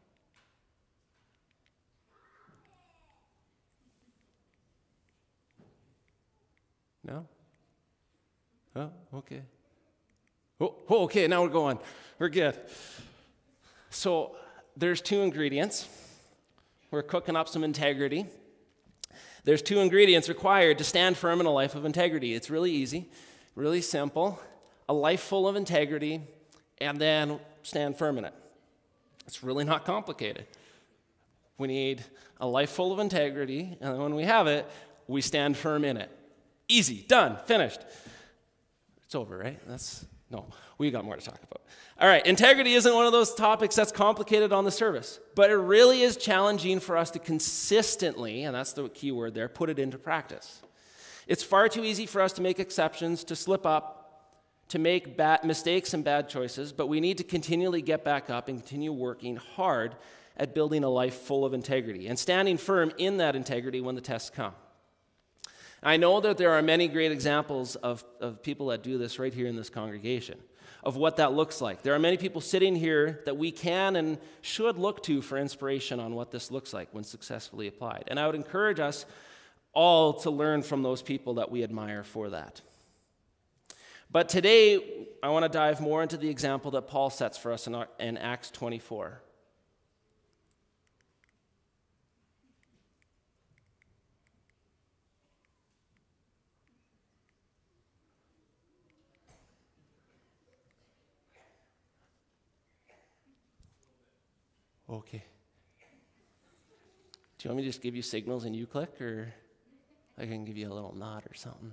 D: No? Oh, okay. Oh, okay, now we're going. We're good. So there's 2 ingredients. We're cooking up some integrity. There's 2 ingredients required to stand firm in a life of integrity. It's really easy, really simple. A life full of integrity, and then stand firm in it. It's really not complicated. We need a life full of integrity, and when we have it, we stand firm in it. Easy, done, finished. It's over, right? No, we got more to talk about. All right, integrity isn't one of those topics that's complicated on the surface, but it really is challenging for us to consistently, and that's the key word there, put it into practice. It's far too easy for us to make exceptions, to slip up, to make bad mistakes and bad choices, but we need to continually get back up and continue working hard at building a life full of integrity and standing firm in that integrity when the tests come. I know that there are many great examples of people that do this right here in this congregation, of what that looks like. There are many people sitting here that we can and should look to for inspiration on what this looks like when successfully applied. And I would encourage us all to learn from those people that we admire for that. But today, I want to dive more into the example that Paul sets for us in Acts 24. Okay. Do you want me to just give you signals and you click, or I can give you a little nod or something?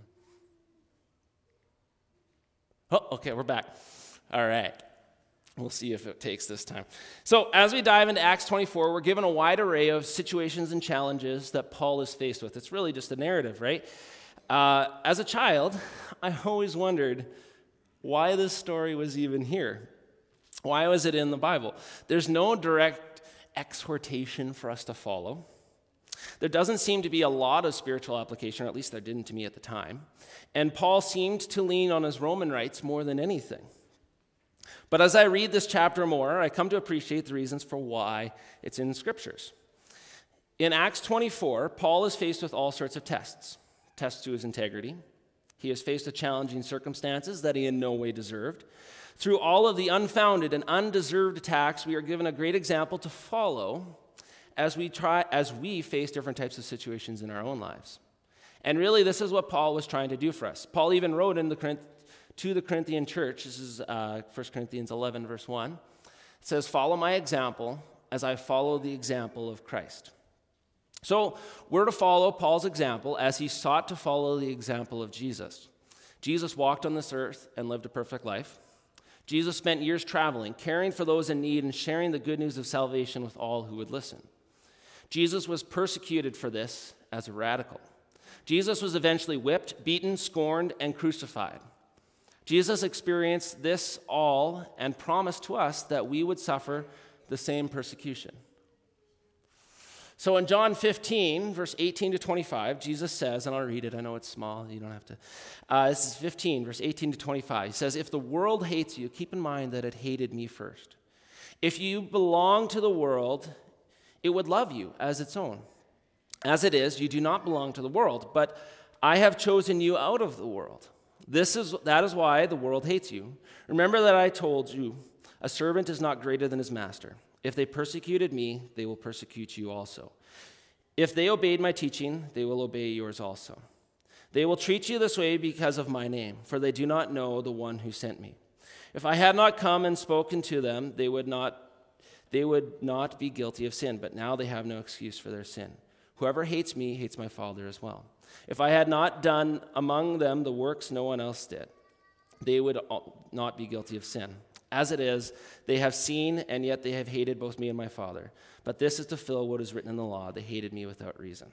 D: Oh, okay, we're back. All right. We'll see if it takes this time. So as we dive into Acts 24, we're given a wide array of situations and challenges that Paul is faced with. It's really just a narrative, right? As a child, I always wondered why this story was even here. Why was it in the Bible? There's no direct exhortation for us to follow. There doesn't seem to be a lot of spiritual application, or at least there didn't to me at the time. And Paul seemed to lean on his Roman rights more than anything. But as I read this chapter more, I come to appreciate the reasons for why it's in Scriptures. In Acts 24, Paul is faced with all sorts of tests to his integrity. He is faced with challenging circumstances that he in no way deserved. Through all of the unfounded and undeserved attacks, we are given a great example to follow as we face different types of situations in our own lives. And really, this is what Paul was trying to do for us. Paul even wrote to the Corinthian church, this is 1 Corinthians 11, verse 1. It says, "Follow my example as I follow the example of Christ." So we're to follow Paul's example as he sought to follow the example of Jesus. Jesus walked on this earth and lived a perfect life. Jesus spent years traveling, caring for those in need, and sharing the good news of salvation with all who would listen. Jesus was persecuted for this as a radical. Jesus was eventually whipped, beaten, scorned, and crucified. Jesus experienced this all and promised to us that we would suffer the same persecution. So in John 15, verse 18 to 25, Jesus says, and I'll read it, I know it's small, you don't have to. This is 15, verse 18 to 25. He says, "If the world hates you, keep in mind that it hated me first. If you belong to the world, it would love you as its own. As it is, you do not belong to the world, but I have chosen you out of the world. That is why the world hates you. Remember that I told you, a servant is not greater than his master. If they persecuted me, they will persecute you also. If they obeyed my teaching, they will obey yours also. They will treat you this way because of my name, for they do not know the one who sent me. If I had not come and spoken to them, they would not be guilty of sin, but now they have no excuse for their sin. Whoever hates me hates my Father as well. If I had not done among them the works no one else did, they would not be guilty of sin. As it is, they have seen, and yet they have hated both me and my Father. But this is to fill what is written in the law. They hated me without reason."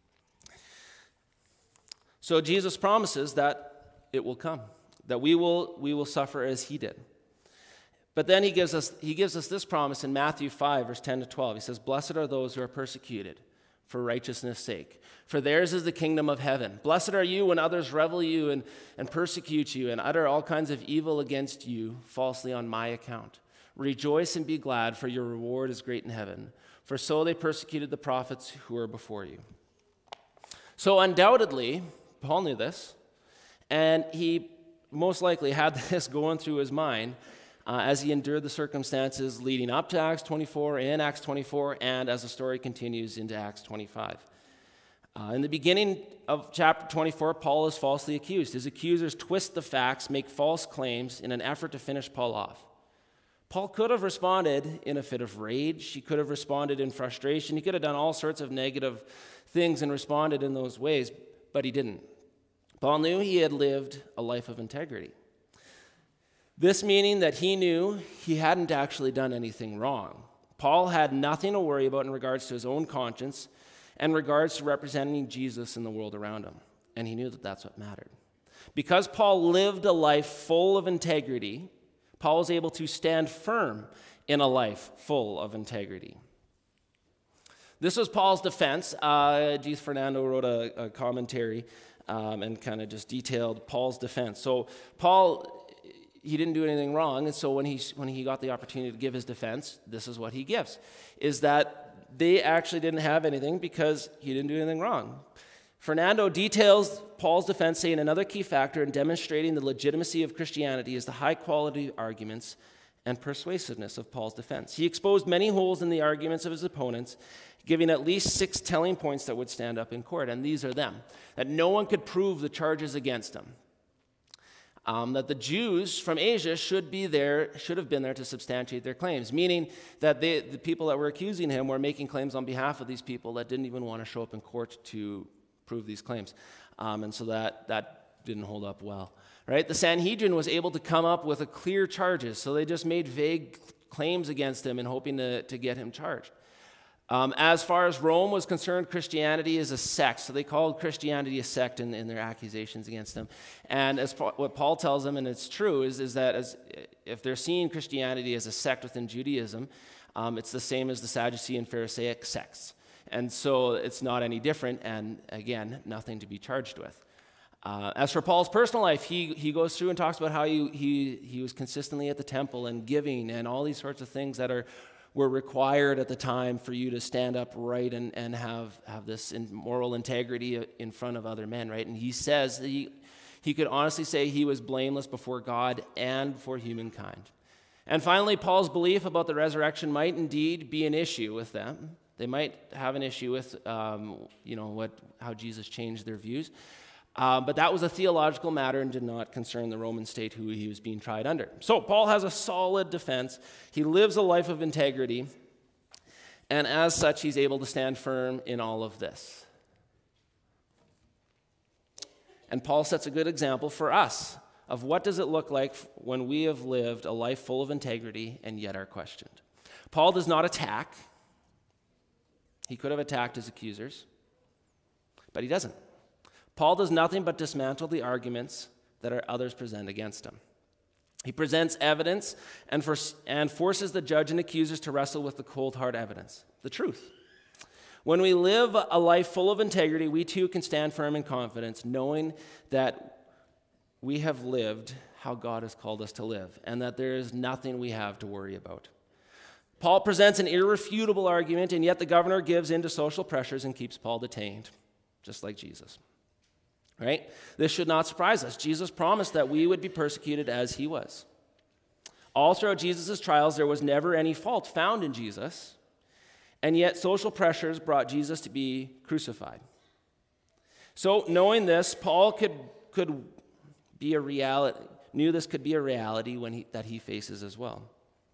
D: So Jesus promises that it will come, that we will suffer as he did. But then he gives us this promise in Matthew 5, verse 10 to 12. He says, "Blessed are those who are persecuted for righteousness' sake, for theirs is the kingdom of heaven. Blessed are you when others revel you and persecute you and utter all kinds of evil against you falsely on my account. Rejoice and be glad, for your reward is great in heaven. For so they persecuted the prophets who were before you." So undoubtedly, Paul knew this, and he most likely had this going through his mind as he endured the circumstances leading up to Acts 24, in Acts 24, and as the story continues into Acts 25. In the beginning of chapter 24, Paul is falsely accused. His accusers twist the facts, make false claims in an effort to finish Paul off. Paul could have responded in a fit of rage. He could have responded in frustration. He could have done all sorts of negative things and responded in those ways, but he didn't. Paul knew he had lived a life of integrity. This meaning that he knew he hadn't actually done anything wrong. Paul had nothing to worry about in regards to his own conscience and regards to representing Jesus in the world around him. And he knew that that's what mattered. Because Paul lived a life full of integrity, Paul was able to stand firm in a life full of integrity. This was Paul's defense. G. Fernando wrote a commentary and kind of just detailed Paul's defense. So Paul, he didn't do anything wrong, and so when he got the opportunity to give his defense, this is what he gives, is that they actually didn't have anything because he didn't do anything wrong. Fernando details Paul's defense, saying another key factor in demonstrating the legitimacy of Christianity is the high-quality arguments and persuasiveness of Paul's defense. He exposed many holes in the arguments of his opponents, giving at least 6 telling points that would stand up in court, and these are them. That no one could prove the charges against him. That the Jews from Asia should have been there to substantiate their claims, meaning that the people that were accusing him were making claims on behalf of these people that didn't even want to show up in court to prove these claims. And so that didn't hold up well. Right? The Sanhedrin was able to come up with clear charges, so they just made vague claims against him in hoping to get him charged. As far as Rome was concerned, Christianity is a sect, so they called Christianity a sect in their accusations against him. And what Paul tells them, and it's true, is that if they're seeing Christianity as a sect within Judaism, it's the same as the Sadducee and Pharisaic sects. And so it's not any different, and again, nothing to be charged with. As for Paul's personal life, he goes through and talks about how he was consistently at the temple and giving and all these sorts of things that were required at the time for you to stand upright and have this moral integrity in front of other men, right? And he says that he could honestly say he was blameless before God and before humankind. And finally, Paul's belief about the resurrection might indeed be an issue with them. They might have an issue with, how Jesus changed their views. But that was a theological matter and did not concern the Roman state who he was being tried under. So Paul has a solid defense. He lives a life of integrity. And as such, he's able to stand firm in all of this. And Paul sets a good example for us of what does it look like when we have lived a life full of integrity and yet are questioned. Paul does not attack. He could have attacked his accusers, but he doesn't. Paul does nothing but dismantle the arguments that others present against him. He presents evidence and forces the judge and accusers to wrestle with the cold, hard evidence, the truth. When we live a life full of integrity, we too can stand firm in confidence, knowing that we have lived how God has called us to live, and that there is nothing we have to worry about. Paul presents an irrefutable argument, and yet the governor gives in to social pressures and keeps Paul detained, just like Jesus. Right? This should not surprise us. Jesus promised that we would be persecuted as he was. All throughout Jesus' trials, there was never any fault found in Jesus, and yet social pressures brought Jesus to be crucified. So, knowing this, Paul could be a reality, knew this could be a reality that he faces as well.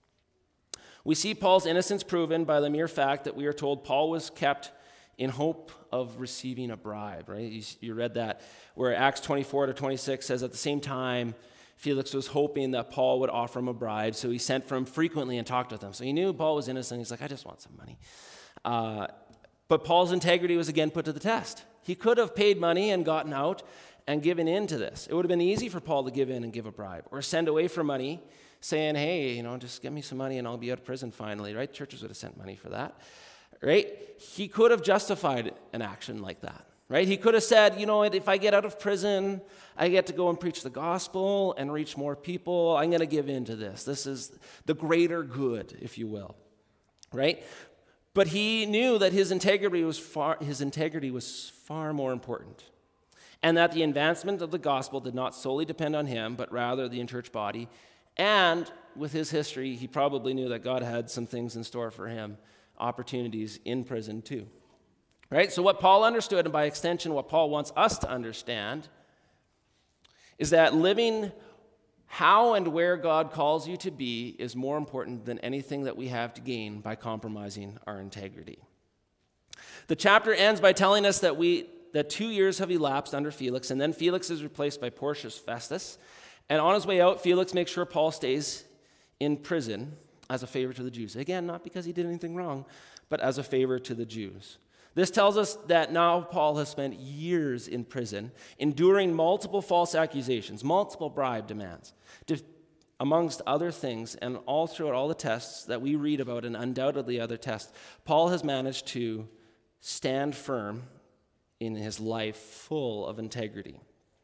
D: We see Paul's innocence proven by the mere fact that we are told Paul was kept in hope of receiving a bribe, right? You read that, where Acts 24-26 says, at the same time, Felix was hoping that Paul would offer him a bribe, so he sent for him frequently and talked with him. So he knew Paul was innocent. He's like, I just want some money. But Paul's integrity was again put to the test. He could have paid money and gotten out and given in to this. It would have been easy for Paul to give in and give a bribe, or send away for money, saying, hey, just give me some money and I'll be out of prison finally, right? Churches would have sent money for that. Right? He could have justified an action like that, right? He could have said, if I get out of prison, I get to go and preach the gospel and reach more people. I'm going to give in to this. This is the greater good, if you will, right? But he knew that his integrity was far more important, and that the advancement of the gospel did not solely depend on him, but rather the in-church body. And with his history, he probably knew that God had some things in store for him, opportunities in prison too. Right? So what Paul understood, and by extension what Paul wants us to understand, is that living how and where God calls you to be is more important than anything that we have to gain by compromising our integrity. The chapter ends by telling us that 2 years have elapsed under Felix, and then Felix is replaced by Porcius Festus. And on his way out, Felix makes sure Paul stays in prison as a favor to the Jews. Again, not because he did anything wrong, but as a favor to the Jews. This tells us that now Paul has spent years in prison, enduring multiple false accusations, multiple bribe demands, amongst other things, and all throughout all the tests that we read about, and undoubtedly other tests, Paul has managed to stand firm in his life full of integrity.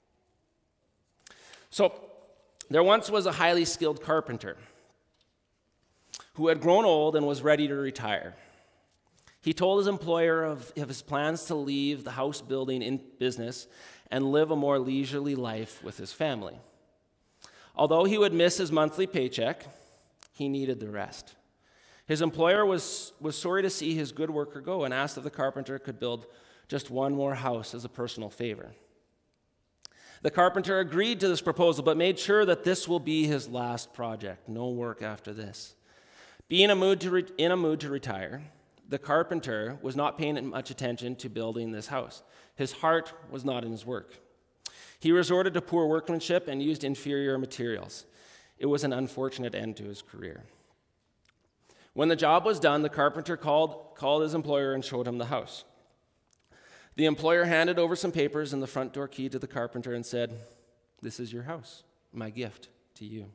D: So, there once was a highly skilled carpenter who had grown old and was ready to retire. He told his employer of his plans to leave the house building in business and live a more leisurely life with his family. Although he would miss his monthly paycheck, he needed the rest. His employer was sorry to see his good worker go and asked if the carpenter could build just one more house as a personal favor. The carpenter agreed to this proposal, but made sure that this will be his last project. No work after this. Being in a mood to retire, the carpenter was not paying much attention to building this house. His heart was not in his work. He resorted to poor workmanship and used inferior materials. It was an unfortunate end to his career. When the job was done, the carpenter called his employer and showed him the house. The employer handed over some papers and the front door key to the carpenter and said, "This is your house, my gift to you."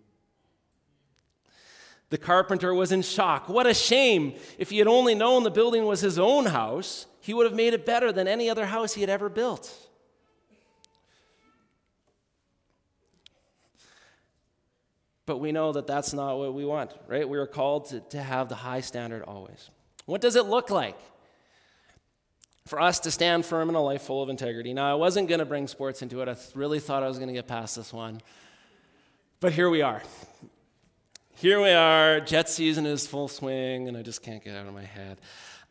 D: The carpenter was in shock. What a shame! If he had only known the building was his own house, he would have made it better than any other house he had ever built. But we know that that's not what we want, right? We are called to have the high standard always. What does it look like for us to stand firm in a life full of integrity? Now, I wasn't going to bring sports into it. I really thought I was going to get past this one. But here we are. Here we are, Jet season is full swing, and I just can't get it out of my head.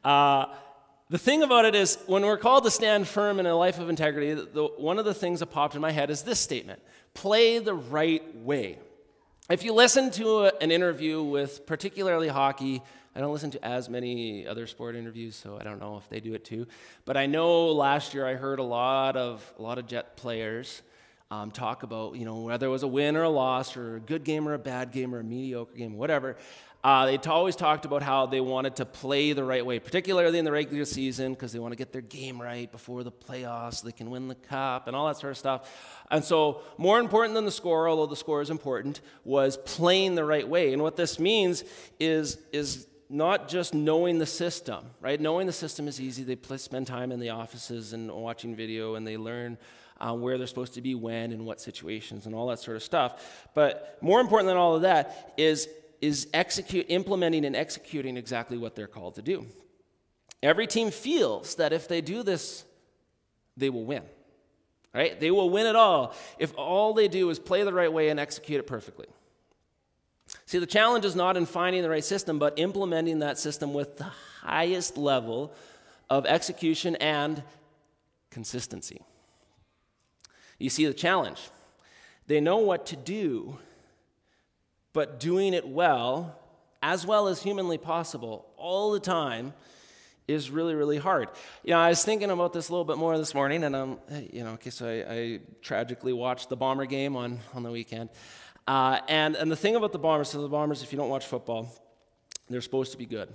D: The thing about it is, when we're called to stand firm in a life of integrity, one of the things that popped in my head is this statement: play the right way. If you listen to an interview with particularly hockey, I don't listen to as many other sport interviews, so I don't know if they do it too, but I know last year I heard a lot of Jet players talk about, whether it was a win or a loss or a good game or a bad game or a mediocre game, whatever. They always talked about how they wanted to play the right way, particularly in the regular season, because they want to get their game right before the playoffs so they can win the cup and all that sort of stuff. And so more important than the score, although the score is important, was playing the right way. And what this means is not just knowing the system, right? Knowing the system is easy. They spend time in the offices and watching video, and they learn where they're supposed to be when and what situations and all that sort of stuff. But more important than all of that is implementing and executing exactly what they're called to do. Every team feels that if they do this, they will win, right? They will win it all if all they do is play the right way and execute it perfectly. See, the challenge is not in finding the right system, but implementing that system with the highest level of execution and consistency. You see the challenge. They know what to do, but doing it well as humanly possible all the time is really, really hard. I was thinking about this a little bit more this morning, and so I tragically watched the Bomber game on the weekend. And the thing about the Bombers, if you don't watch football, they're supposed to be good.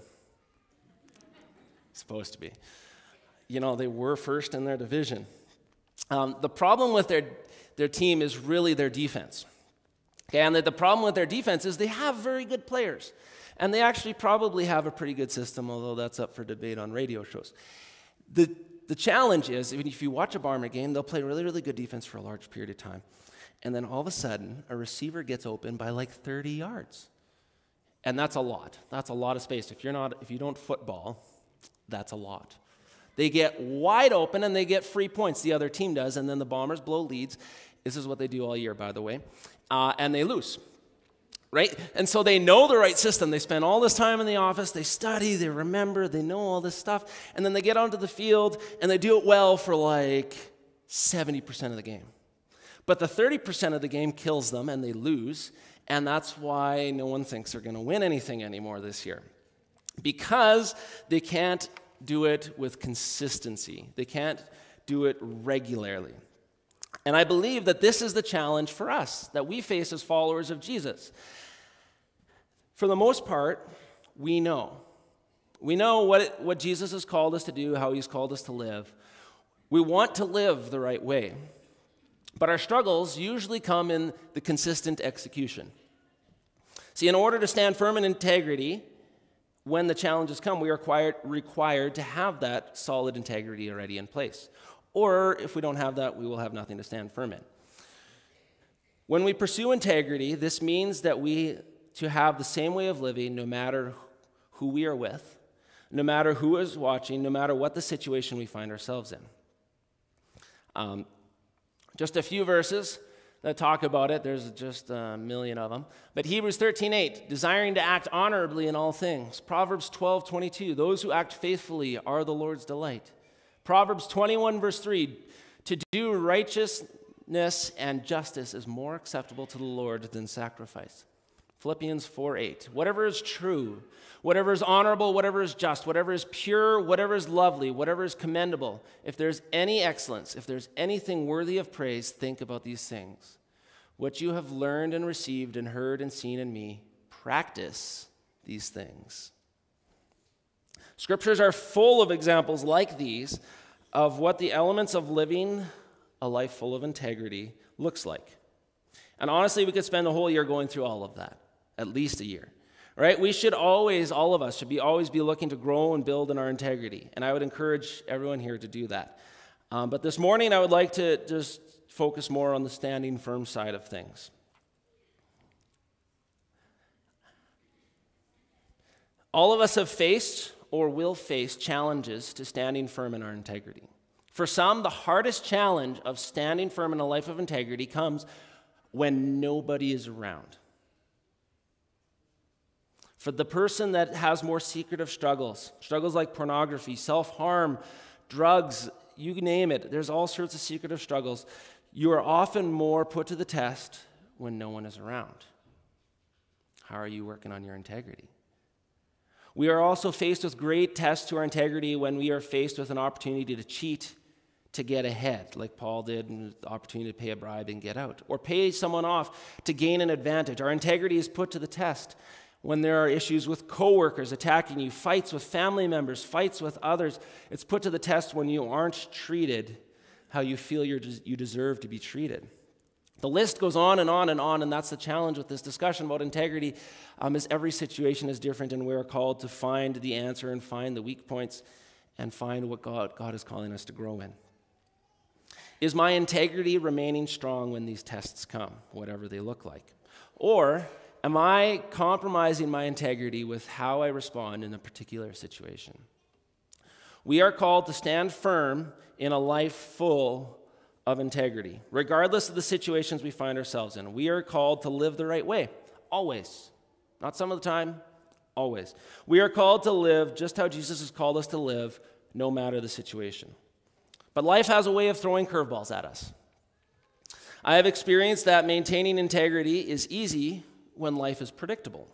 D: Supposed to be. They were first in their division. The problem with their team is really their defense. Okay, and the problem with their defense is they have very good players. And they actually probably have a pretty good system, although that's up for debate on radio shows. The challenge is, if you watch a Bomber game, they'll play really, really good defense for a large period of time. And then all of a sudden, a receiver gets open by like 30 yards. And that's a lot. That's a lot of space. If you don't football, that's a lot. They get wide open and they get free points. The other team does, and then the Bombers blow leads. This is what they do all year, by the way. And they lose, right? And so they know the right system. They spend all this time in the office. They study, they remember, they know all this stuff. And then they get onto the field and they do it well for like 70% of the game. But the 30% of the game kills them and they lose. And that's why no one thinks they're going to win anything anymore this year. Because they can't do it with consistency. They can't do it regularly. And I believe that this is the challenge for us that we face as followers of Jesus. For the most part, we know. We know what Jesus has called us to do, how he's called us to live. We want to live the right way. But our struggles usually come in the consistent execution. See, in order to stand firm in integrity, when the challenges come, we are required to have that solid integrity already in place. Or if we don't have that, we will have nothing to stand firm in. When we pursue integrity, this means that we to have the same way of living no matter who we are with, no matter who is watching, no matter what the situation we find ourselves in. Just a few verses that talk about it. There's just a million of them. But Hebrews 13:8, desiring to act honorably in all things. Proverbs 12:22, those who act faithfully are the Lord's delight. Proverbs 21, verse 3, to do righteousness and justice is more acceptable to the Lord than sacrifice. Philippians 4:8, whatever is true, whatever is honorable, whatever is just, whatever is pure, whatever is lovely, whatever is commendable, if there's any excellence, if there's anything worthy of praise, think about these things. What you have learned and received and heard and seen in me, practice these things. Scriptures are full of examples like these of what the elements of living a life full of integrity looks like. And honestly, we could spend the whole year going through all of that, at least a year, right? We should always, all of us should always be looking to grow and build in our integrity. And I would encourage everyone here to do that. But this morning, I would like to just focus more on the standing firm side of things. All of us have faced or will face challenges to standing firm in our integrity. For some, the hardest challenge of standing firm in a life of integrity comes when nobody is around. For the person that has more secretive struggles like pornography, self-harm, drugs, you name it, there's all sorts of secretive struggles, you are often more put to the test when no one is around. How are you working on your integrity? We are also faced with great tests to our integrity when we are faced with an opportunity to cheat to get ahead, like Paul did, and the opportunity to pay a bribe and get out, or pay someone off to gain an advantage. Our integrity is put to the test when there are issues with coworkers attacking you, fights with family members, fights with others. It's put to the test when you aren't treated how you feel you deserve to be treated. The list goes on and on and on, and that's the challenge with this discussion about integrity, is every situation is different, and we're called to find the answer and find the weak points and find what God is calling us to grow in. Is my integrity remaining strong when these tests come, whatever they look like? Or am I compromising my integrity with how I respond in a particular situation? We are called to stand firm in a life full of integrity, regardless of the situations we find ourselves in. We are called to live the right way, always. Not some of the time, always. We are called to live just how Jesus has called us to live, no matter the situation. But life has a way of throwing curveballs at us. I have experienced that maintaining integrity is easy when life is predictable.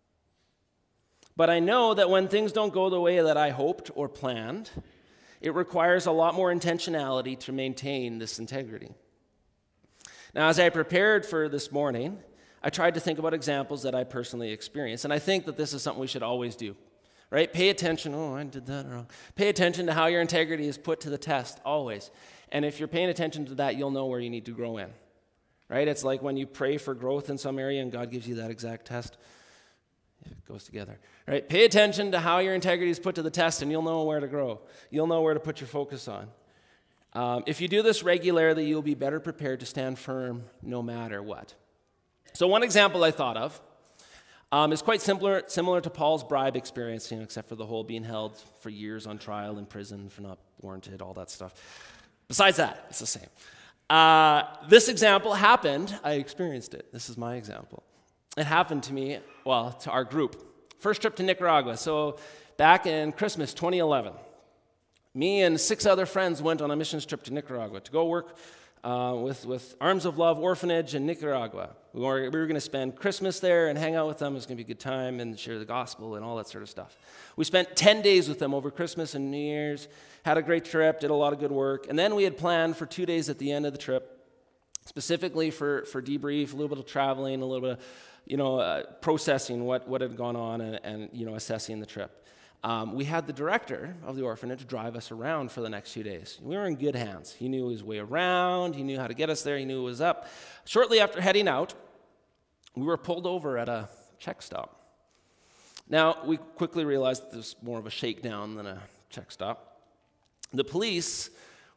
D: But I know that when things don't go the way that I hoped or planned, it requires a lot more intentionality to maintain this integrity. Now, as I prepared for this morning, I tried to think about examples that I personally experienced, and I think that this is something we should always do, right? Pay attention. Oh, I did that wrong. Pay attention to how your integrity is put to the test, always. And if you're paying attention to that, you'll know where you need to grow in, right? It's like when you pray for growth in some area and God gives you that exact test. It goes together, right? Pay attention to how your integrity is put to the test, and you'll know where to grow. You'll know where to put your focus on. If you do this regularly, you'll be better prepared to stand firm no matter what. So one example I thought of is quite similar to Paul's bribe experience, except for the whole being held for years on trial in prison for not warranted, all that stuff. Besides that, it's the same. This example happened. I experienced it. This is my example. It happened to me, to our group. First trip to Nicaragua. So back in Christmas 2011, me and 6 other friends went on a missions trip to Nicaragua to go work with Arms of Love Orphanage in Nicaragua. We were going to spend Christmas there and hang out with them. It was going to be a good time and share the gospel and all that sort of stuff. We spent 10 days with them over Christmas and New Year's, had a great trip, did a lot of good work. And then we had planned for 2 days at the end of the trip, specifically for debrief, a little bit of traveling, a little bit of processing what had gone on and assessing the trip. We had the director of the orphanage drive us around for the next few days. We were in good hands. He knew his way around. He knew how to get us there. He knew what was up. Shortly after heading out, we were pulled over at a check stop. Now, we quickly realized that this was more of a shakedown than a check stop. The police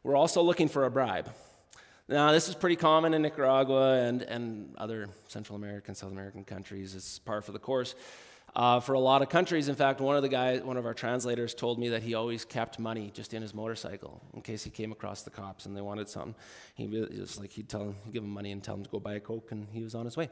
D: we're also looking for a bribe. Now, this is pretty common in Nicaragua and other Central American, South American countries. It's par for the course. For a lot of countries, in fact, one of our translators told me that he always kept money just in his motorcycle in case he came across the cops and they wanted something. He'd give him money and tell him to go buy a Coke, and he was on his way.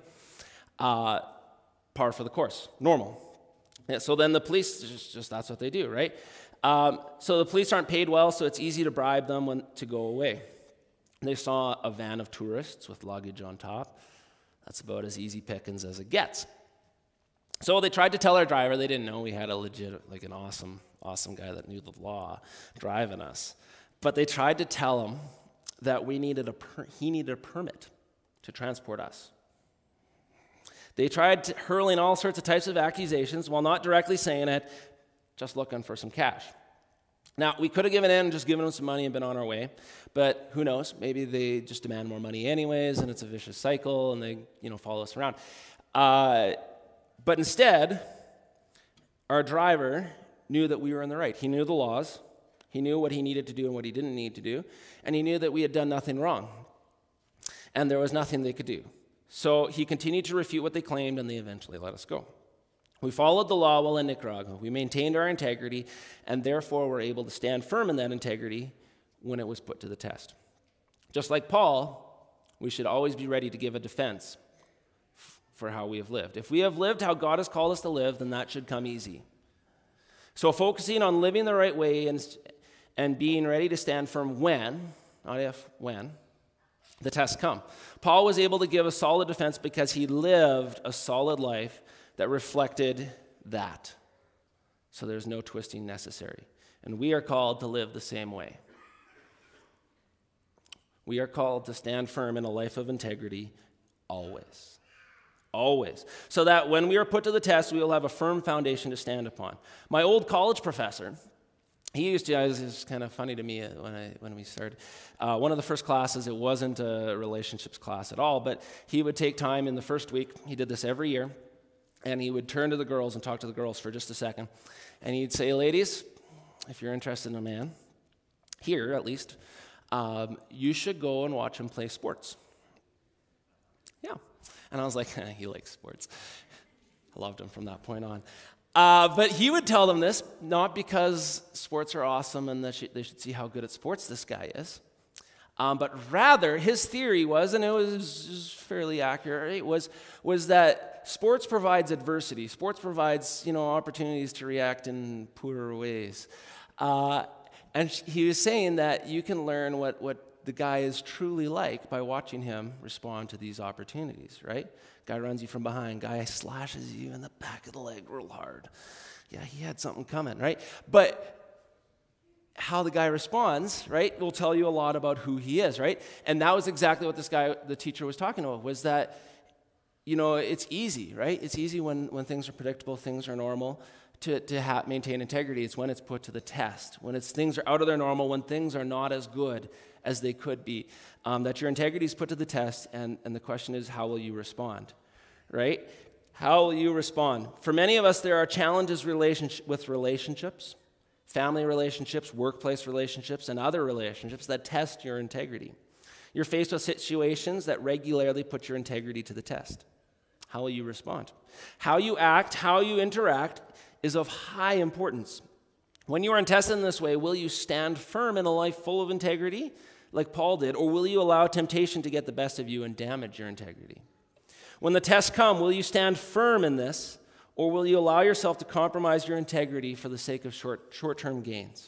D: Par for the course, normal. Yeah, so then the police, just that's what they do, right? So the police aren't paid well, so it's easy to bribe them to go away. They saw a van of tourists with luggage on top. That's about as easy pickings as it gets. So they tried to tell our driver. They didn't know we had a legit, an awesome guy that knew the law driving us. But they tried to tell him that he needed a permit to transport us. They tried hurling all sorts of types of accusations while not directly saying it, just looking for some cash. Now, we could have given in and just given them some money and been on our way, but who knows? Maybe they just demand more money anyways, and it's a vicious cycle, and they, follow us around. But instead, our driver knew that we were in the right. He knew the laws. He knew what he needed to do and what he didn't need to do, and he knew that we had done nothing wrong, and there was nothing they could do. So he continued to refute what they claimed, and they eventually let us go. We followed the law while in Nicaragua. We maintained our integrity, and therefore were able to stand firm in that integrity when it was put to the test. Just like Paul, we should always be ready to give a defense for how we have lived. If we have lived how God has called us to live, then that should come easy. So focusing on living the right way and being ready to stand firm when, not if, when, the tests come. Paul was able to give a solid defense because he lived a solid life that reflected that. So there's no twisting necessary. And we are called to live the same way. We are called to stand firm in a life of integrity always. Always. So that when we are put to the test, we will have a firm foundation to stand upon. My old college professor, he used to, it was kind of funny to me when we started. One of the first classes, it wasn't a relationships class at all, but he would take time in the first week, he did this every year, and he would turn to the girls and talk to the girls for just a second. And he'd say, ladies, if you're interested in a man, here at least, you should go and watch him play sports. Yeah. And I was like, he likes sports. I loved him from that point on. But he would tell them this, not because sports are awesome and that they should see how good at sports this guy is, but rather his theory was, and it was fairly accurate, was that sports provides adversity. Sports provides, opportunities to react in poorer ways. And he was saying that you can learn what the guy is truly like by watching him respond to these opportunities, right? Guy runs you from behind. Guy slashes you in the back of the leg real hard. Yeah, he had something coming, right? But how the guy responds, right, will tell you a lot about who he is, right? And that was exactly what this guy, the teacher, was talking about, was that, it's easy, right? It's easy when things are predictable, things are normal, to maintain integrity. It's when it's put to the test, when things are out of their normal, when things are not as good as they could be, that your integrity is put to the test, and the question is, how will you respond, right? How will you respond? For many of us, there are challenges with relationships, family relationships, workplace relationships, and other relationships that test your integrity. You're faced with situations that regularly put your integrity to the test. How will you respond? How you act, how you interact is of high importance. When you are tested in this way, will you stand firm in a life full of integrity, like Paul did, or will you allow temptation to get the best of you and damage your integrity? When the tests come, will you stand firm in this, or will you allow yourself to compromise your integrity for the sake of short-term gains?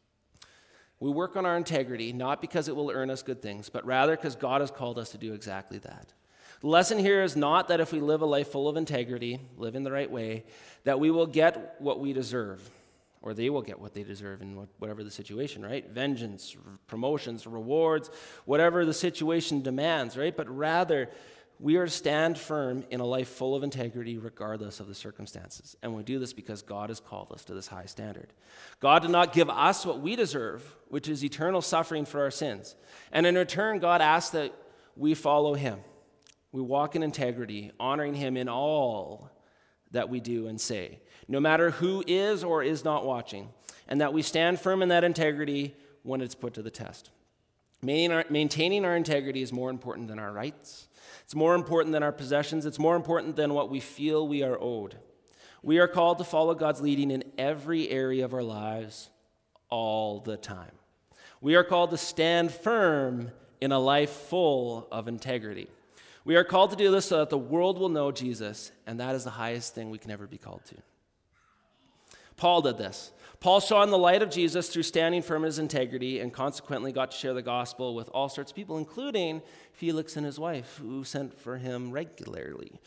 D: We work on our integrity not because it will earn us good things, but rather because God has called us to do exactly that. The lesson here is not that if we live a life full of integrity, live in the right way, that we will get what we deserve, or they will get what they deserve in whatever the situation, right? Vengeance, promotions, rewards, whatever the situation demands, right? But rather, we are to stand firm in a life full of integrity regardless of the circumstances. And we do this because God has called us to this high standard. God did not give us what we deserve, which is eternal suffering for our sins. And in return, God asks that we follow him. We walk in integrity, honoring him in all that we do and say, no matter who is or is not watching, and that we stand firm in that integrity when it's put to the test. Maintaining our integrity is more important than our rights. It's more important than our possessions. It's more important than what we feel we are owed. We are called to follow God's leading in every area of our lives all the time. We are called to stand firm in a life full of integrity. We are called to do this so that the world will know Jesus, and that is the highest thing we can ever be called to. Paul did this. Paul shone the light of Jesus through standing firm in his integrity and consequently got to share the gospel with all sorts of people, including Felix and his wife, who sent for him regularly.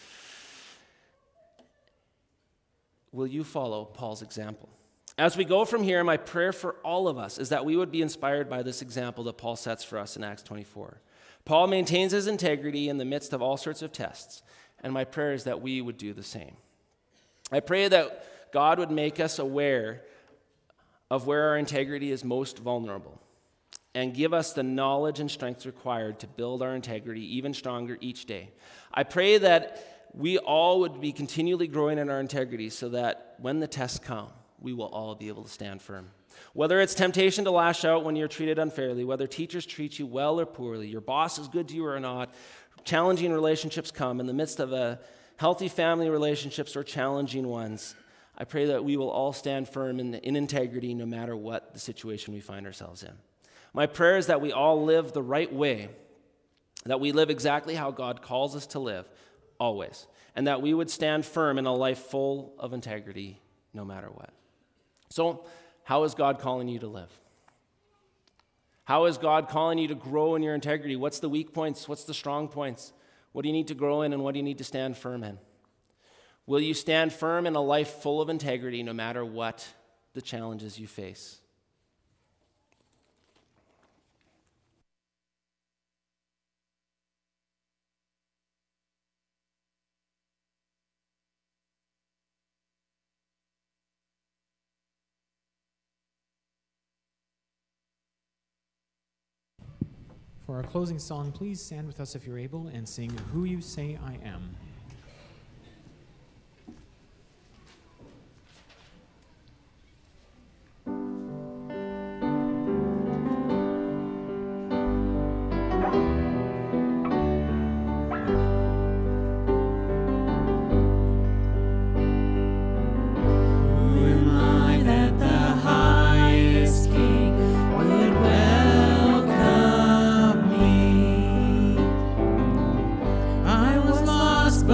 D: Will you follow Paul's example? As we go from here, my prayer for all of us is that we would be inspired by this example that Paul sets for us in Acts 24. Paul maintains his integrity in the midst of all sorts of tests, and my prayer is that we would do the same. I pray that God would make us aware of where our integrity is most vulnerable and give us the knowledge and strength required to build our integrity even stronger each day. I pray that we all would be continually growing in our integrity so that when the tests come, we will all be able to stand firm. Whether it's temptation to lash out when you're treated unfairly, whether teachers treat you well or poorly, your boss is good to you or not, challenging relationships come in the midst of a healthy family relationships or challenging ones. I pray that we will all stand firm in integrity no matter what the situation we find ourselves in. My prayer is that we all live the right way, that we live exactly how God calls us to live, always, and that we would stand firm in a life full of integrity no matter what. So, how is God calling you to live? How is God calling you to grow in your integrity? What's the weak points? What's the strong points? What do you need to grow in and what do you need to stand firm in? Will you stand firm in a life full of integrity no matter what the challenges you face?
B: For our closing song, please stand with us if you're able and sing Who You Say I Am.
C: I was lost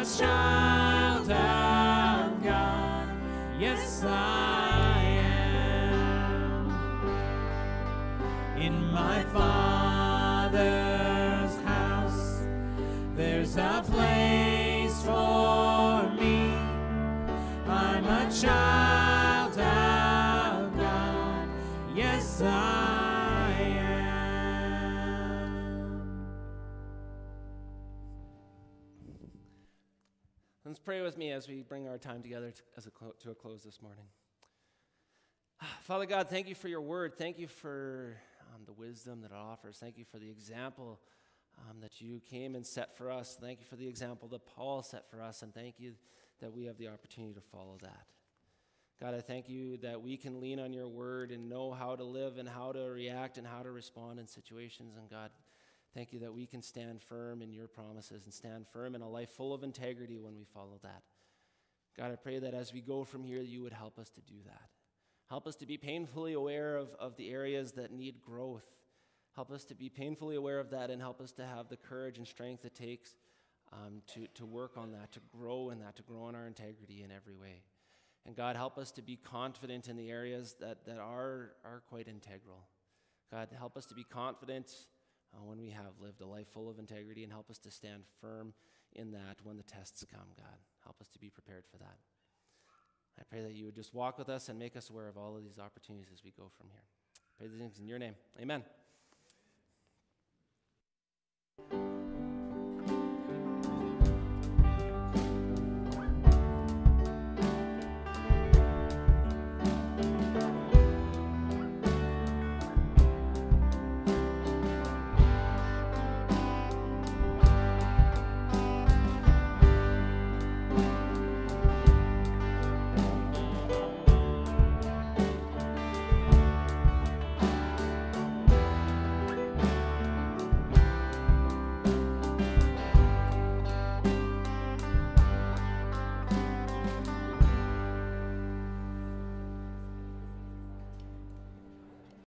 C: a child of God. Yes, I am. In my Father's house, there's a place for me. I'm a child of God. Yes, I am.
D: Let's pray with me as we bring our time together to a close this morning. Father God, thank you for your word. Thank you for the wisdom that it offers. Thank you for the example that you came and set for us. Thank you for the example that Paul set for us, and thank you that we have the opportunity to follow that. God, I thank you that we can lean on your word and know how to live and how to react and how to respond in situations. And God, thank you that we can stand firm in your promises and stand firm in a life full of integrity when we follow that. God, I pray that as we go from here, you would help us to do that. Help us to be painfully aware of the areas that need growth. Help us to be painfully aware of that, and help us to have the courage and strength it takes to work on that, to grow in that, to grow in our integrity in every way. And God, help us to be confident in the areas that are quite integral. God, help us to be confident when we have lived a life full of integrity, and help us to stand firm in that when the tests come, God. Help us to be prepared for that. I pray that you would just walk with us and make us aware of all of these opportunities as we go from here. I pray these things in your name. Amen.